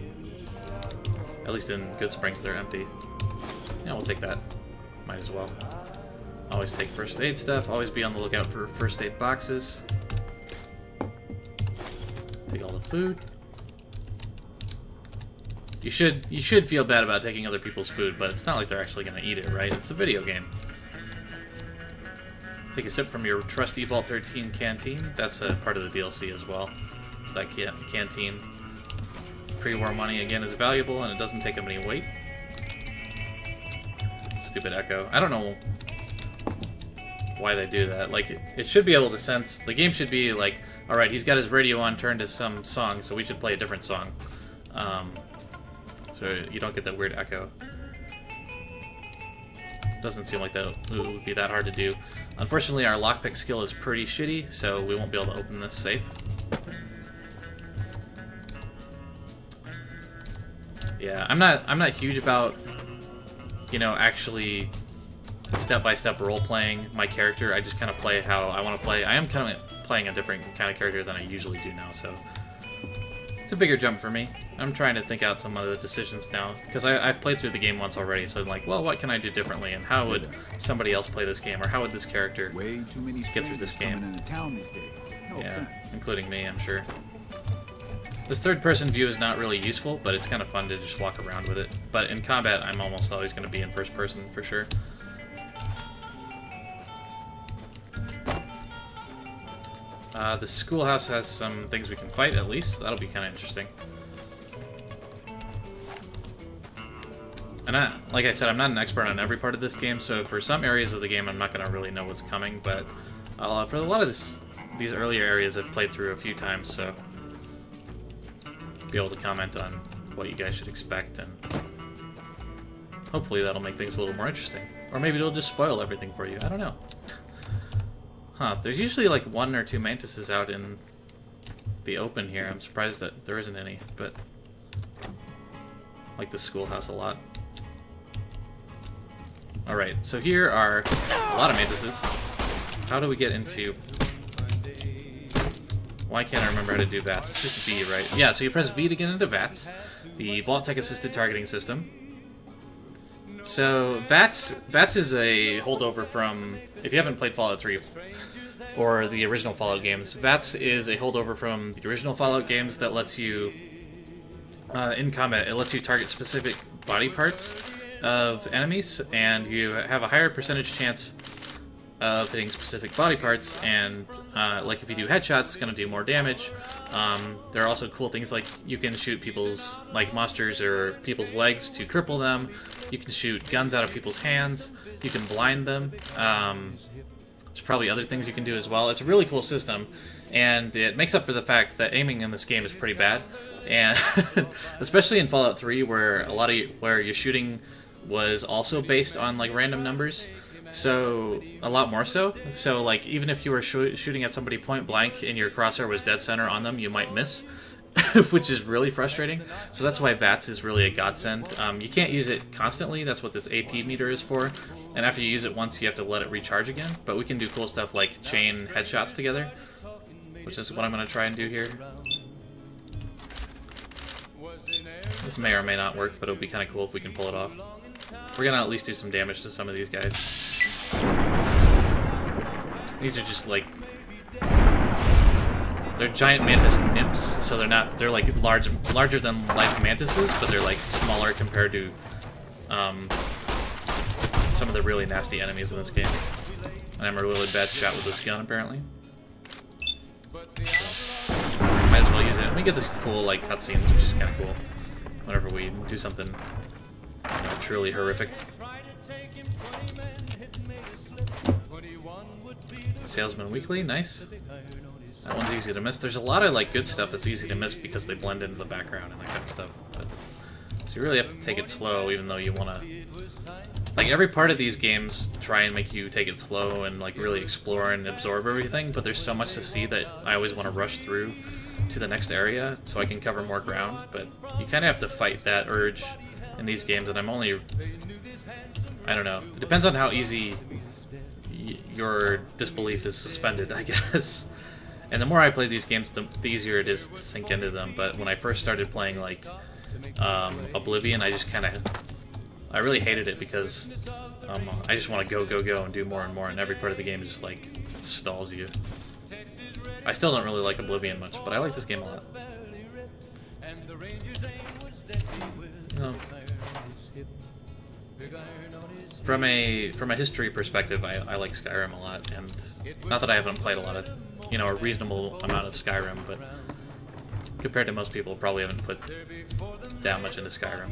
at least in Good Springs, they're empty. Yeah, we'll take that. Might as well. Always take first aid stuff. Always be on the lookout for first aid boxes. Take all the food. You should feel bad about taking other people's food, but it's not like they're actually going to eat it, right? It's a video game. Take a sip from your trusty Vault 13 canteen. That's a part of the DLC as well. It's that canteen. Pre-war money, again, is valuable, and it doesn't take up any weight. Stupid echo. I don't know why they do that. Like, it should be able to sense... The game should be like, alright, he's got his radio on turned to some song, so we should play a different song. So you don't get that weird echo. Doesn't seem like that would be that hard to do. Unfortunately, our lockpick skill is pretty shitty, so we won't be able to open this safe. Yeah, I'm not huge about, you know, actually step-by-step role-playing my character. I just kind of play how I want to play. I am kind of playing a different kind of character than I usually do now, so it's a bigger jump for me. I'm trying to think out some of the decisions now, because I've played through the game once already, so I'm like, well, what can I do differently, and how would somebody else play this game, or how would this character get through this game? Into town these days. No Yeah, offense. including me, I'm sure. This third-person view is not really useful, but it's kind of fun to just walk around with it. But in combat, I'm almost always going to be in first person, for sure. The schoolhouse has some things we can fight, at least. That'll be kind of interesting. And like I said, I'm not an expert on every part of this game, so for some areas of the game, I'm not going to really know what's coming. But for a lot of these earlier areas, I've played through a few times, so be able to comment on what you guys should expect, and hopefully that'll make things a little more interesting. Or maybe it'll just spoil everything for you. I don't know. Huh, there's usually like 1 or 2 mantises out in the open here. I'm surprised that there isn't any, but I like the schoolhouse a lot. Alright, so here are a lot of mantises. How do we get into... Why can't I remember how to do VATS? It's just V, right? Yeah, so you press V to get into VATS, the Vault Tech Assisted Targeting System. So VATS is a holdover from, if you haven't played Fallout 3 or the original Fallout games, VATS is a holdover from the original Fallout games that lets you, in combat, it lets you target specific body parts of enemies, and you have a higher percentage chance of hitting specific body parts, and like if you do headshots, it's going to do more damage. There are also cool things like you can shoot people's, like monsters or people's legs to cripple them. You can shoot guns out of people's hands. You can blind them. There's probably other things you can do as well. It's a really cool system, and it makes up for the fact that aiming in this game is pretty bad, and especially in Fallout 3, where where your shooting was also based on like random numbers. So, a lot more so. So, like, even if you were shooting at somebody point blank and your crosshair was dead center on them, you might miss, which is really frustrating. So that's why VATS is really a godsend. You can't use it constantly, that's what this AP meter is for, and after you use it once, you have to let it recharge again. But we can do cool stuff like chain headshots together, which is what I'm going to try and do here. This may or may not work, but it'll be kind of cool if we can pull it off. We're going to at least do some damage to some of these guys. These are just like... They're giant mantis nymphs, so they're like larger than life mantises, but they're like smaller compared to some of the really nasty enemies in this game. And I'm a really bad shot with this gun, apparently. So, might as well use it. And we get this cool like cutscenes, which is kind of cool. Whenever we do something, you know, truly horrific. Salesman Weekly, nice. That one's easy to miss. There's a lot of like good stuff that's easy to miss because they blend into the background and that kind of stuff. But, so you really have to take it slow, even though you want to like every part of these games try and make you take it slow and like really explore and absorb everything, but there's so much to see that I always want to rush through to the next area so I can cover more ground. But you kind of have to fight that urge in these games, and I'm only, I don't know, it depends on how easy your disbelief is suspended, I guess. And the more I play these games, the easier it is to sink into them. But when I first started playing like Oblivion, I really hated it because I just want to go and do more and more, and every part of the game just like stalls you. I still don't really like Oblivion much, but I like this game a lot. You know, from a history perspective, I like Skyrim a lot, and not that I haven't played a lot of, you know, a reasonable amount of Skyrim, but compared to most people, probably haven't put that much into Skyrim.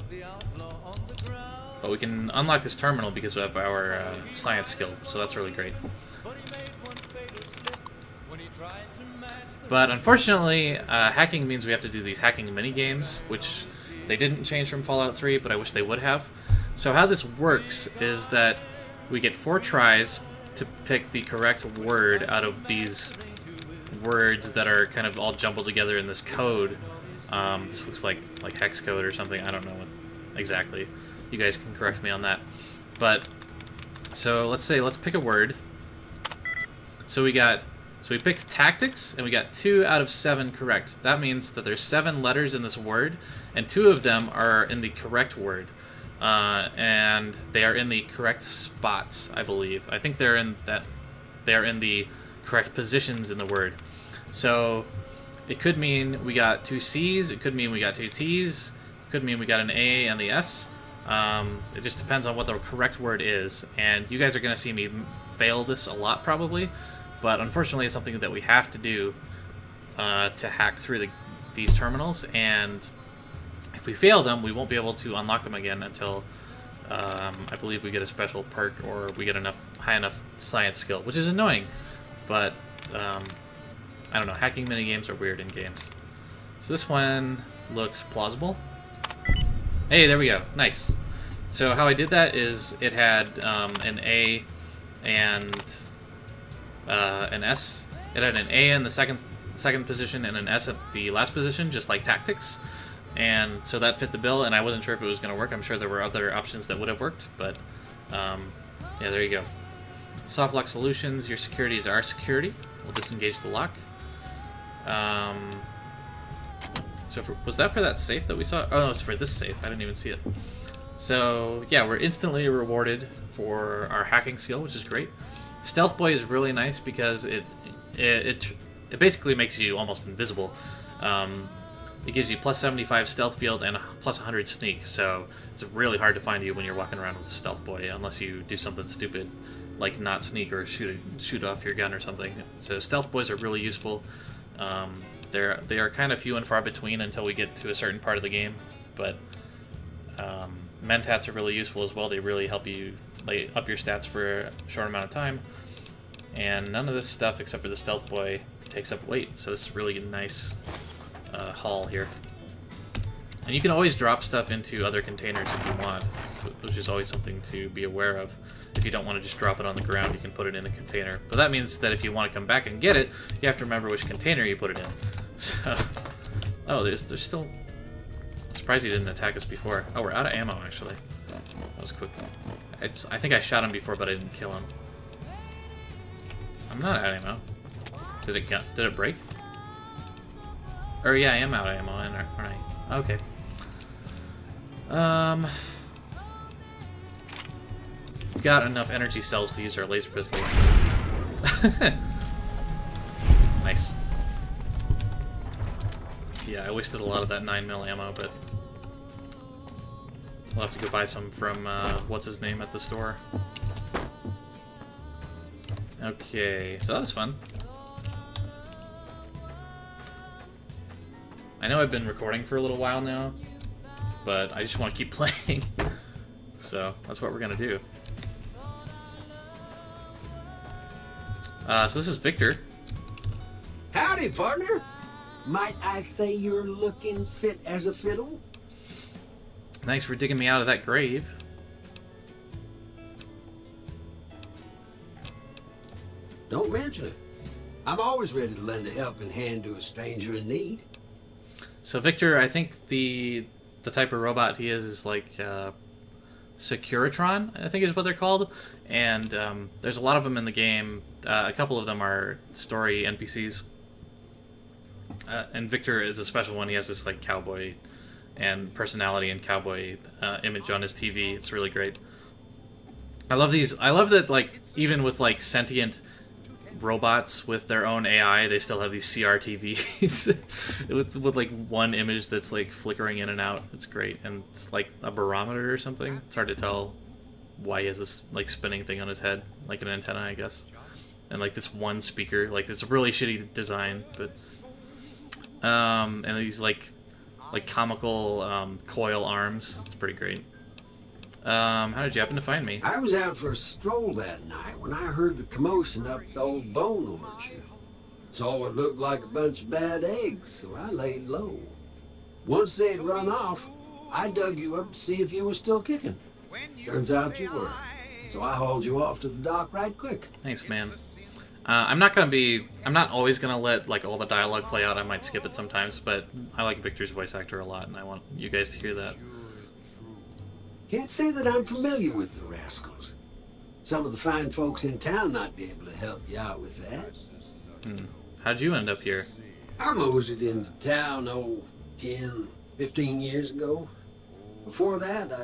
But we can unlock this terminal because of our science skill, so that's really great. But unfortunately, hacking means we have to do these hacking mini-games, which they didn't change from Fallout 3, but I wish they would have. So how this works is that we get 4 tries to pick the correct word out of these words that are kind of all jumbled together in this code. This looks like hex code or something. I don't know what exactly. You guys can correct me on that. But so let's pick a word. So we picked tactics, and we got 2 out of 7 correct. That means that there's 7 letters in this word, and 2 of them are in the correct word. And they are in the correct spots, I believe. I think they're in the correct positions in the word. So it could mean we got 2 C's, it could mean we got 2 T's, it could mean we got an A and the S. It just depends on what the correct word is, and you guys are going to see me fail this a lot probably, but unfortunately it's something that we have to do to hack through these terminals, and if we fail them, we won't be able to unlock them again until I believe we get a special perk or we get high enough science skill, which is annoying, but I don't know, hacking minigames are weird in games. So this one looks plausible. Hey, there we go. Nice. So how I did that is it had an A and an S. It had an A in the second position and an S at the last position, just like tactics. And so that fit the bill, and I wasn't sure if it was going to work. I'm sure there were other options that would have worked, but yeah, there you go. Soft lock solutions. Your security is our security. We'll disengage the lock. So was that for that safe that we saw? Oh, no, it's for this safe. I didn't even see it. So yeah, we're instantly rewarded for our hacking skill, which is great. Stealth Boy is really nice because it basically makes you almost invisible. It gives you plus 75 stealth field and plus 100 sneak, so it's really hard to find you when you're walking around with Stealth Boy unless you do something stupid like not sneak or shoot off your gun or something. So Stealth Boys are really useful. They are kind of few and far between until we get to a certain part of the game, but Mentats are really useful as well. They really help you up your stats for a short amount of time, and none of this stuff except for the Stealth Boy takes up weight, so this is really nice haul here. And you can always drop stuff into other containers if you want, which is always something to be aware of. If you don't want to just drop it on the ground, you can put it in a container. But that means that if you want to come back and get it, you have to remember which container you put it in. So, oh, there's still... I'm surprised he didn't attack us before. Oh, we're out of ammo, actually. That was quick. I think I shot him before, but I didn't kill him. I'm not out of ammo. Did it break? Or yeah, I am out of ammo, aren't I? Okay. Got enough energy cells to use our laser pistols. Nice. Yeah, I wasted a lot of that 9mm ammo, but we'll have to go buy some from what's his name at the store. Okay, so that was fun. I know I've been recording for a little while now, but I just want to keep playing. So that's what we're gonna do. So this is Victor. Howdy, partner. Might I say you're looking fit as a fiddle? Thanks for digging me out of that grave. Don't mention it. I'm always ready to lend a helping hand to a stranger in need. So Victor, I think the type of robot he is like Securitron, I think is what they're called. And there's a lot of them in the game. A couple of them are story NPCs. And Victor is a special one. He has this like cowboy and personality and cowboy image on his TV. It's really great. I love these. I love that, like, even with like sentient robots with their own AI, they still have these CRTVs with like one image that's like flickering in and out. It's great, and it's like a barometer or something. It's hard to tell why he has this like spinning thing on his head, like an antenna, I guess. And like this one speaker, like it's a really shitty design, but and these like comical coil arms. It's pretty great. How did you happen to find me? I was out for a stroll that night when I heard the commotion up the old bone orchard. Saw what looked like a bunch of bad eggs, so I laid low. Once they'd run off, I dug you up to see if you were still kicking. Turns out you were. So I hauled you off to the dock right quick. Thanks, man. I'm not always gonna let like all the dialogue play out. I might skip it sometimes, but I like Victor's voice actor a lot, and I want you guys to hear that. Can't say that I'm familiar with the rascals. Some of the fine folks in town might be able to help you out with that. How'd you end up here? I moseyed into town, 10, 15 years ago. Before that,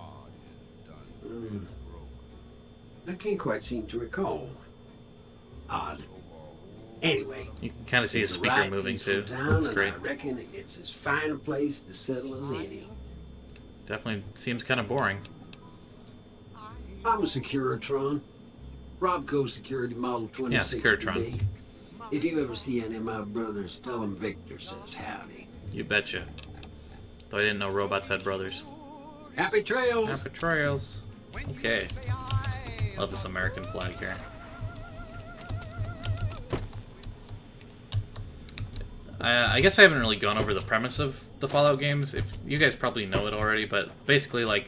I can't quite seem to recall. Odd. Anyway, You can kind of see his it's a speaker right moving peaceful too. town, That's and great. I reckon it's as fine a place to settle as any. Definitely seems kind of boring. I'm a Securitron. Robco Security Model 26. Securitron. If you ever see any of my brothers, tell them Victor says howdy. You betcha. Though I didn't know robots had brothers. Happy trails! Happy trails. Okay. Love this American flag here. I guess I haven't really gone over the premise of the Fallout games. If you guys probably know it already, but basically, like,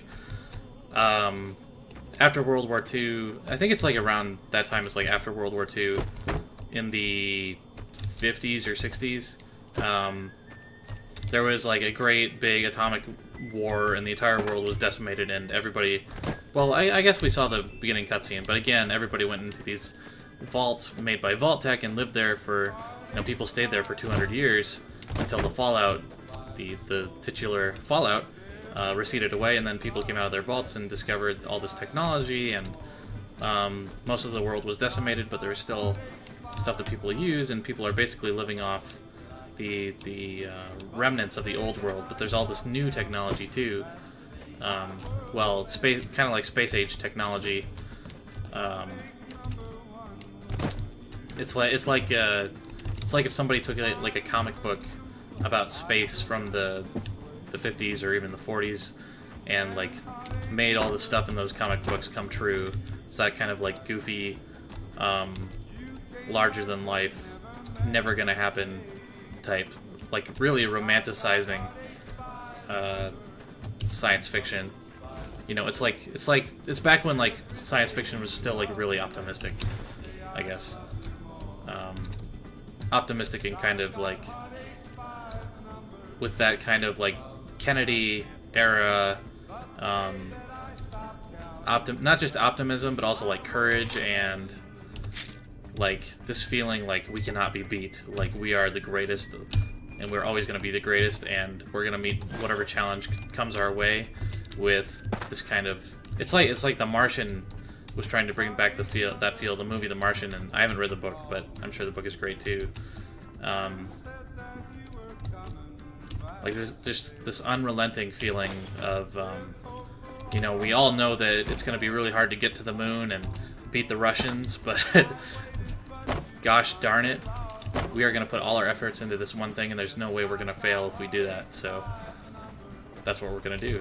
after World War II, I think it's like around that time. It's like after World War II, in the 50s or 60s, there was like a great big atomic war, and the entire world was decimated, and everybody. Well, I guess we saw the beginning cutscene, but again, everybody went into these vaults made by Vault Tech and lived there for. People stayed there for 200 years until the Fallout, the titular Fallout, receded away, and then people came out of their vaults and discovered all this technology, and most of the world was decimated, but there was still stuff that people use, and people are basically living off the remnants of the old world. But there's all this new technology too. Well, space, kind of like space age technology. It's like if somebody took like a comic book about space from the 50s or even the 40s and like made all the stuff in those comic books come true. It's that kind of like goofy, larger than life, never gonna happen type, like really romanticizing science fiction. It's back when like science fiction was still like really optimistic, I guess. Optimistic and kind of like with that kind of like Kennedy era, not just optimism, but also like courage and like this feeling like we cannot be beat, like we are the greatest, and we're always going to be the greatest, and we're going to meet whatever challenge comes our way with this kind of. It's like The Martian was trying to bring back that feel, the movie The Martian, and I haven't read the book, but I'm sure the book is great too. Like there's just this unrelenting feeling of, we all know that it's going to be really hard to get to the moon and beat the Russians, but gosh darn it, we are going to put all our efforts into this one thing, and there's no way we're going to fail if we do that, so that's what we're going to do.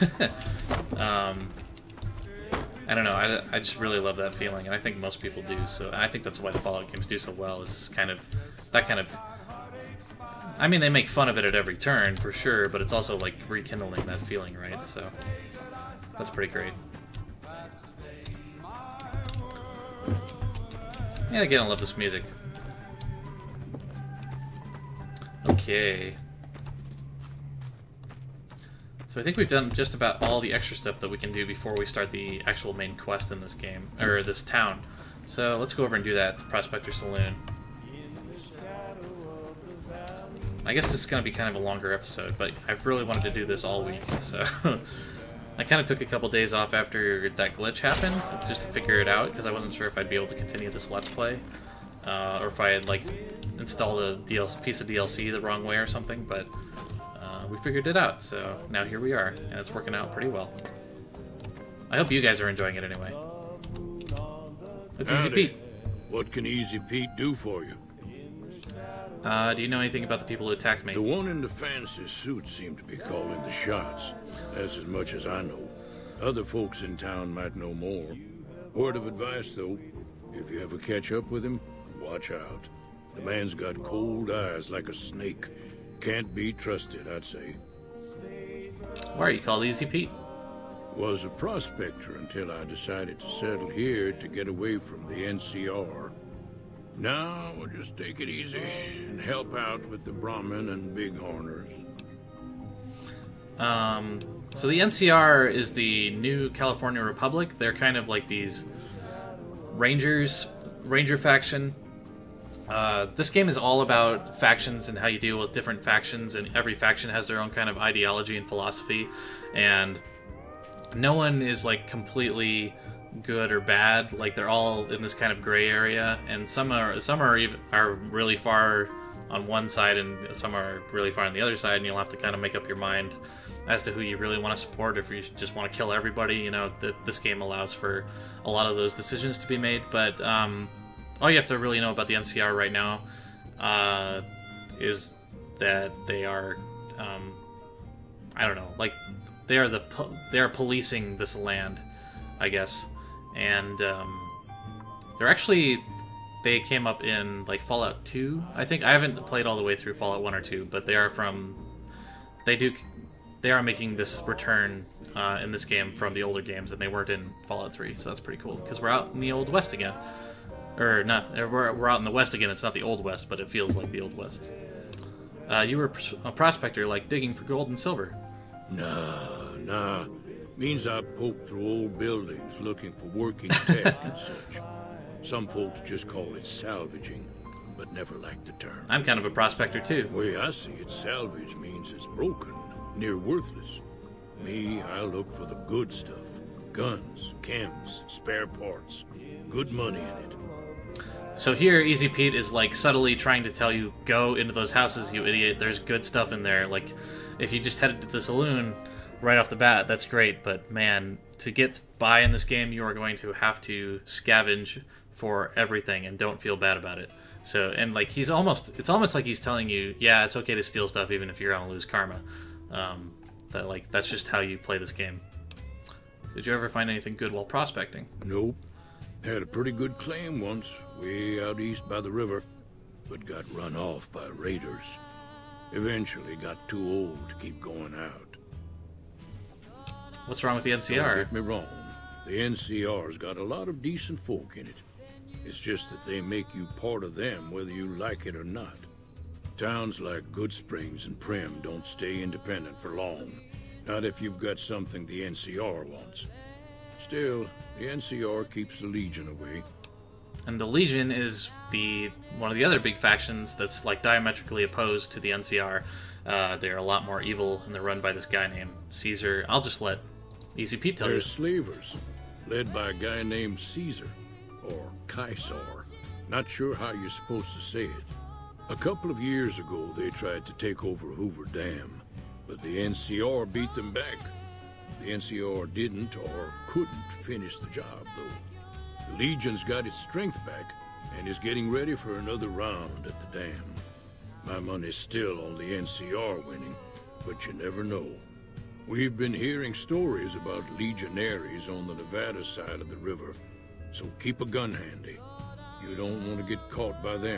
I don't know, I just really love that feeling, and I think most people do, so I think that's why the Fallout games do so well, is that kind of, I mean, they make fun of it at every turn, for sure, but it's also, like, rekindling that feeling, right, so that's pretty great. Yeah, again, I love this music. Okay. So I think we've done just about all the extra stuff that we can do before we start the actual main quest in this game, or this town. So let's go over and do that at the Prospector Saloon. I guess this is going to be kind of a longer episode, but I've really wanted to do this all week, so I kind of took a couple days off after that glitch happened, just to figure it out, because I wasn't sure if I'd be able to continue this Let's Play, or if I had, like, installed a piece of DLC the wrong way or something, but we figured it out, so now here we are, and it's working out pretty well. I hope you guys are enjoying it anyway. It's Easy Pete. What can Easy Pete do for you? Do you know anything about the people who attacked me? The one in the fancy suit seemed to be calling the shots. That's as much as I know. Other folks in town might know more. Word of advice, though, if you ever catch up with him, watch out. The man's got cold eyes like a snake. Can't be trusted, I'd say. Why are you called Easy Pete? Was a prospector until I decided to settle here to get away from the NCR. Now, we'll just take it easy and help out with the Brahmin and Bighorners. So the NCR is the New California Republic. They're kind of like these ranger faction. This game is all about factions and how you deal with different factions, and every faction has their own kind of ideology and philosophy, and no one is like completely good or bad. Like, they're all in this kind of gray area, and some are really far on one side and some are really far on the other side, and you'll have to kind of make up your mind as to who you really want to support, if you just want to kill everybody. You know, this game allows for a lot of those decisions to be made, but all you have to really know about the NCR right now is that they are, I don't know, like, they are policing this land, I guess, and they came up in like Fallout 2, I think. I haven't played all the way through Fallout 1 or 2, but they are making this return in this game from the older games, and they weren't in Fallout 3, so that's pretty cool, because we're out in the Old West again. Or not, we're out in the West again. It's not the Old West, but it feels like the Old West. You were a prospector, like digging for gold and silver. Nah. Means I poke through old buildings looking for working tech and such. Some folks just call it salvaging, but never liked the term. I'm kind of a prospector, too. The way I see it, salvage means it's broken, near worthless. Me, I look for the good stuff. Guns, chems, spare parts. Good money in it. So here, Easy Pete is like subtly trying to tell you, go into those houses, you idiot. There's good stuff in there. Like, if you just headed to the saloon right off the bat, that's great. But man, to get by in this game, you are going to have to scavenge for everything, and don't feel bad about it. So, and like, it's almost like he's telling you, yeah, it's okay to steal stuff even if you're gonna lose karma. That's just how you play this game. Did you ever find anything good while prospecting? Nope. Had a pretty good claim once, way out east by the river, but got run off by raiders. Eventually got too old to keep going out. What's wrong with the NCR? Don't get me wrong. The NCR's got a lot of decent folk in it. It's just that they make you part of them whether you like it or not. Towns like Good Springs and Prim don't stay independent for long. Not if you've got something the NCR wants. Still, the NCR keeps the Legion away. And the Legion is one of the other big factions that's like diametrically opposed to the NCR. They're a lot more evil, and they're run by this guy named Caesar. I'll just let Easy Pete tell you. They're slavers, led by a guy named Caesar, or Caesar. Not sure how you're supposed to say it. A couple of years ago, they tried to take over Hoover Dam, but the NCR beat them back. The NCR didn't or couldn't finish the job, though. The Legion's got its strength back and is getting ready for another round at the dam. My money's still on the NCR winning, but you never know. We've been hearing stories about legionaries on the Nevada side of the river, so keep a gun handy. You don't want to get caught by them.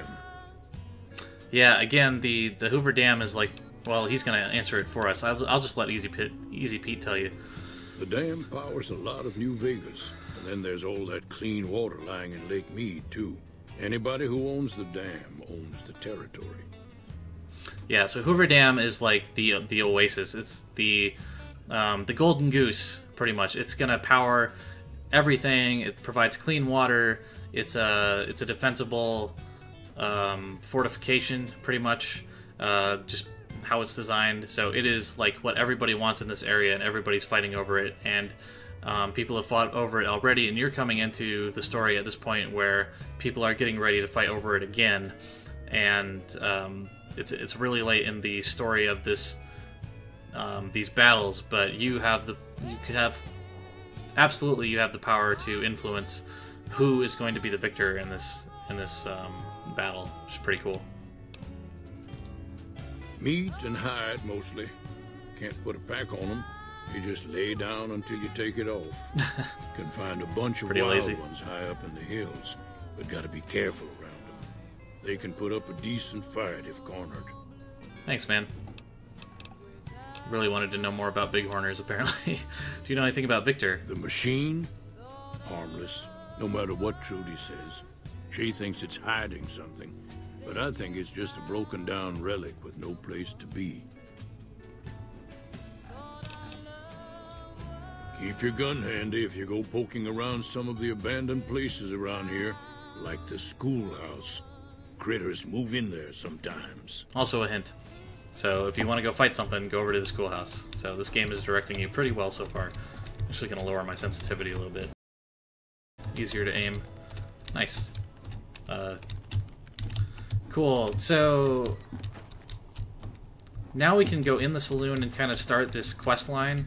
Yeah, again, the Hoover Dam is like, well, he's going to answer it for us. I'll just let Easy Pete tell you. The dam powers a lot of New Vegas, and then there's all that clean water lying in Lake Mead, too. Anybody who owns the dam owns the territory. Yeah, so Hoover Dam is like the oasis. It's the golden goose, pretty much. It's gonna power everything. It provides clean water. It's a defensible fortification, pretty much. Just how it's designed. So it is like what everybody wants in this area, and everybody's fighting over it. And people have fought over it already, and you're coming into the story at this point where people are getting ready to fight over it again. And it's really late in the story of this these battles, but you have absolutely the power to influence who is going to be the victor in this battle, which is pretty cool. Meat and hide, mostly. Can't put a pack on them. You just lay down until you take it off. Can find a bunch of wild ones high up in the hills, but gotta be careful around them. They can put up a decent fight if cornered. Thanks, man. Really wanted to know more about bighorners, apparently. Do you know anything about Victor? The machine? Harmless, no matter what Trudy says. She thinks it's hiding something, but I think it's just a broken down relic with no place to be. Keep your gun handy if you go poking around some of the abandoned places around here, like the schoolhouse. Critters move in there sometimes. Also a hint. So if you want to go fight something, go over to the schoolhouse. So this game is directing you pretty well so far. Actually going to lower my sensitivity a little bit. Easier to aim. Nice. Cool. So now we can go in the saloon and kind of start this quest line.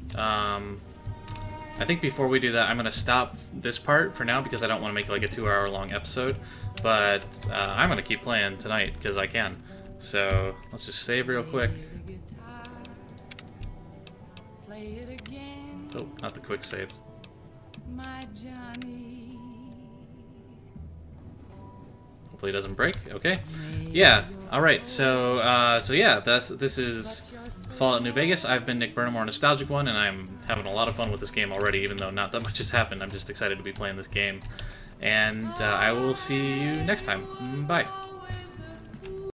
I think before we do that, I'm going to stop this part for now because I don't want to make like a 2-hour-long episode. But I'm going to keep playing tonight because I can. So let's just save real quick. Oh, not the quick save. Hopefully it doesn't break. Okay. Yeah. All right. So yeah, this is Fallout New Vegas. I've been Nick Burnham, more Nostalgic One, and I'm having a lot of fun with this game already, even though not that much has happened. I'm just excited to be playing this game. And I will see you next time. Bye.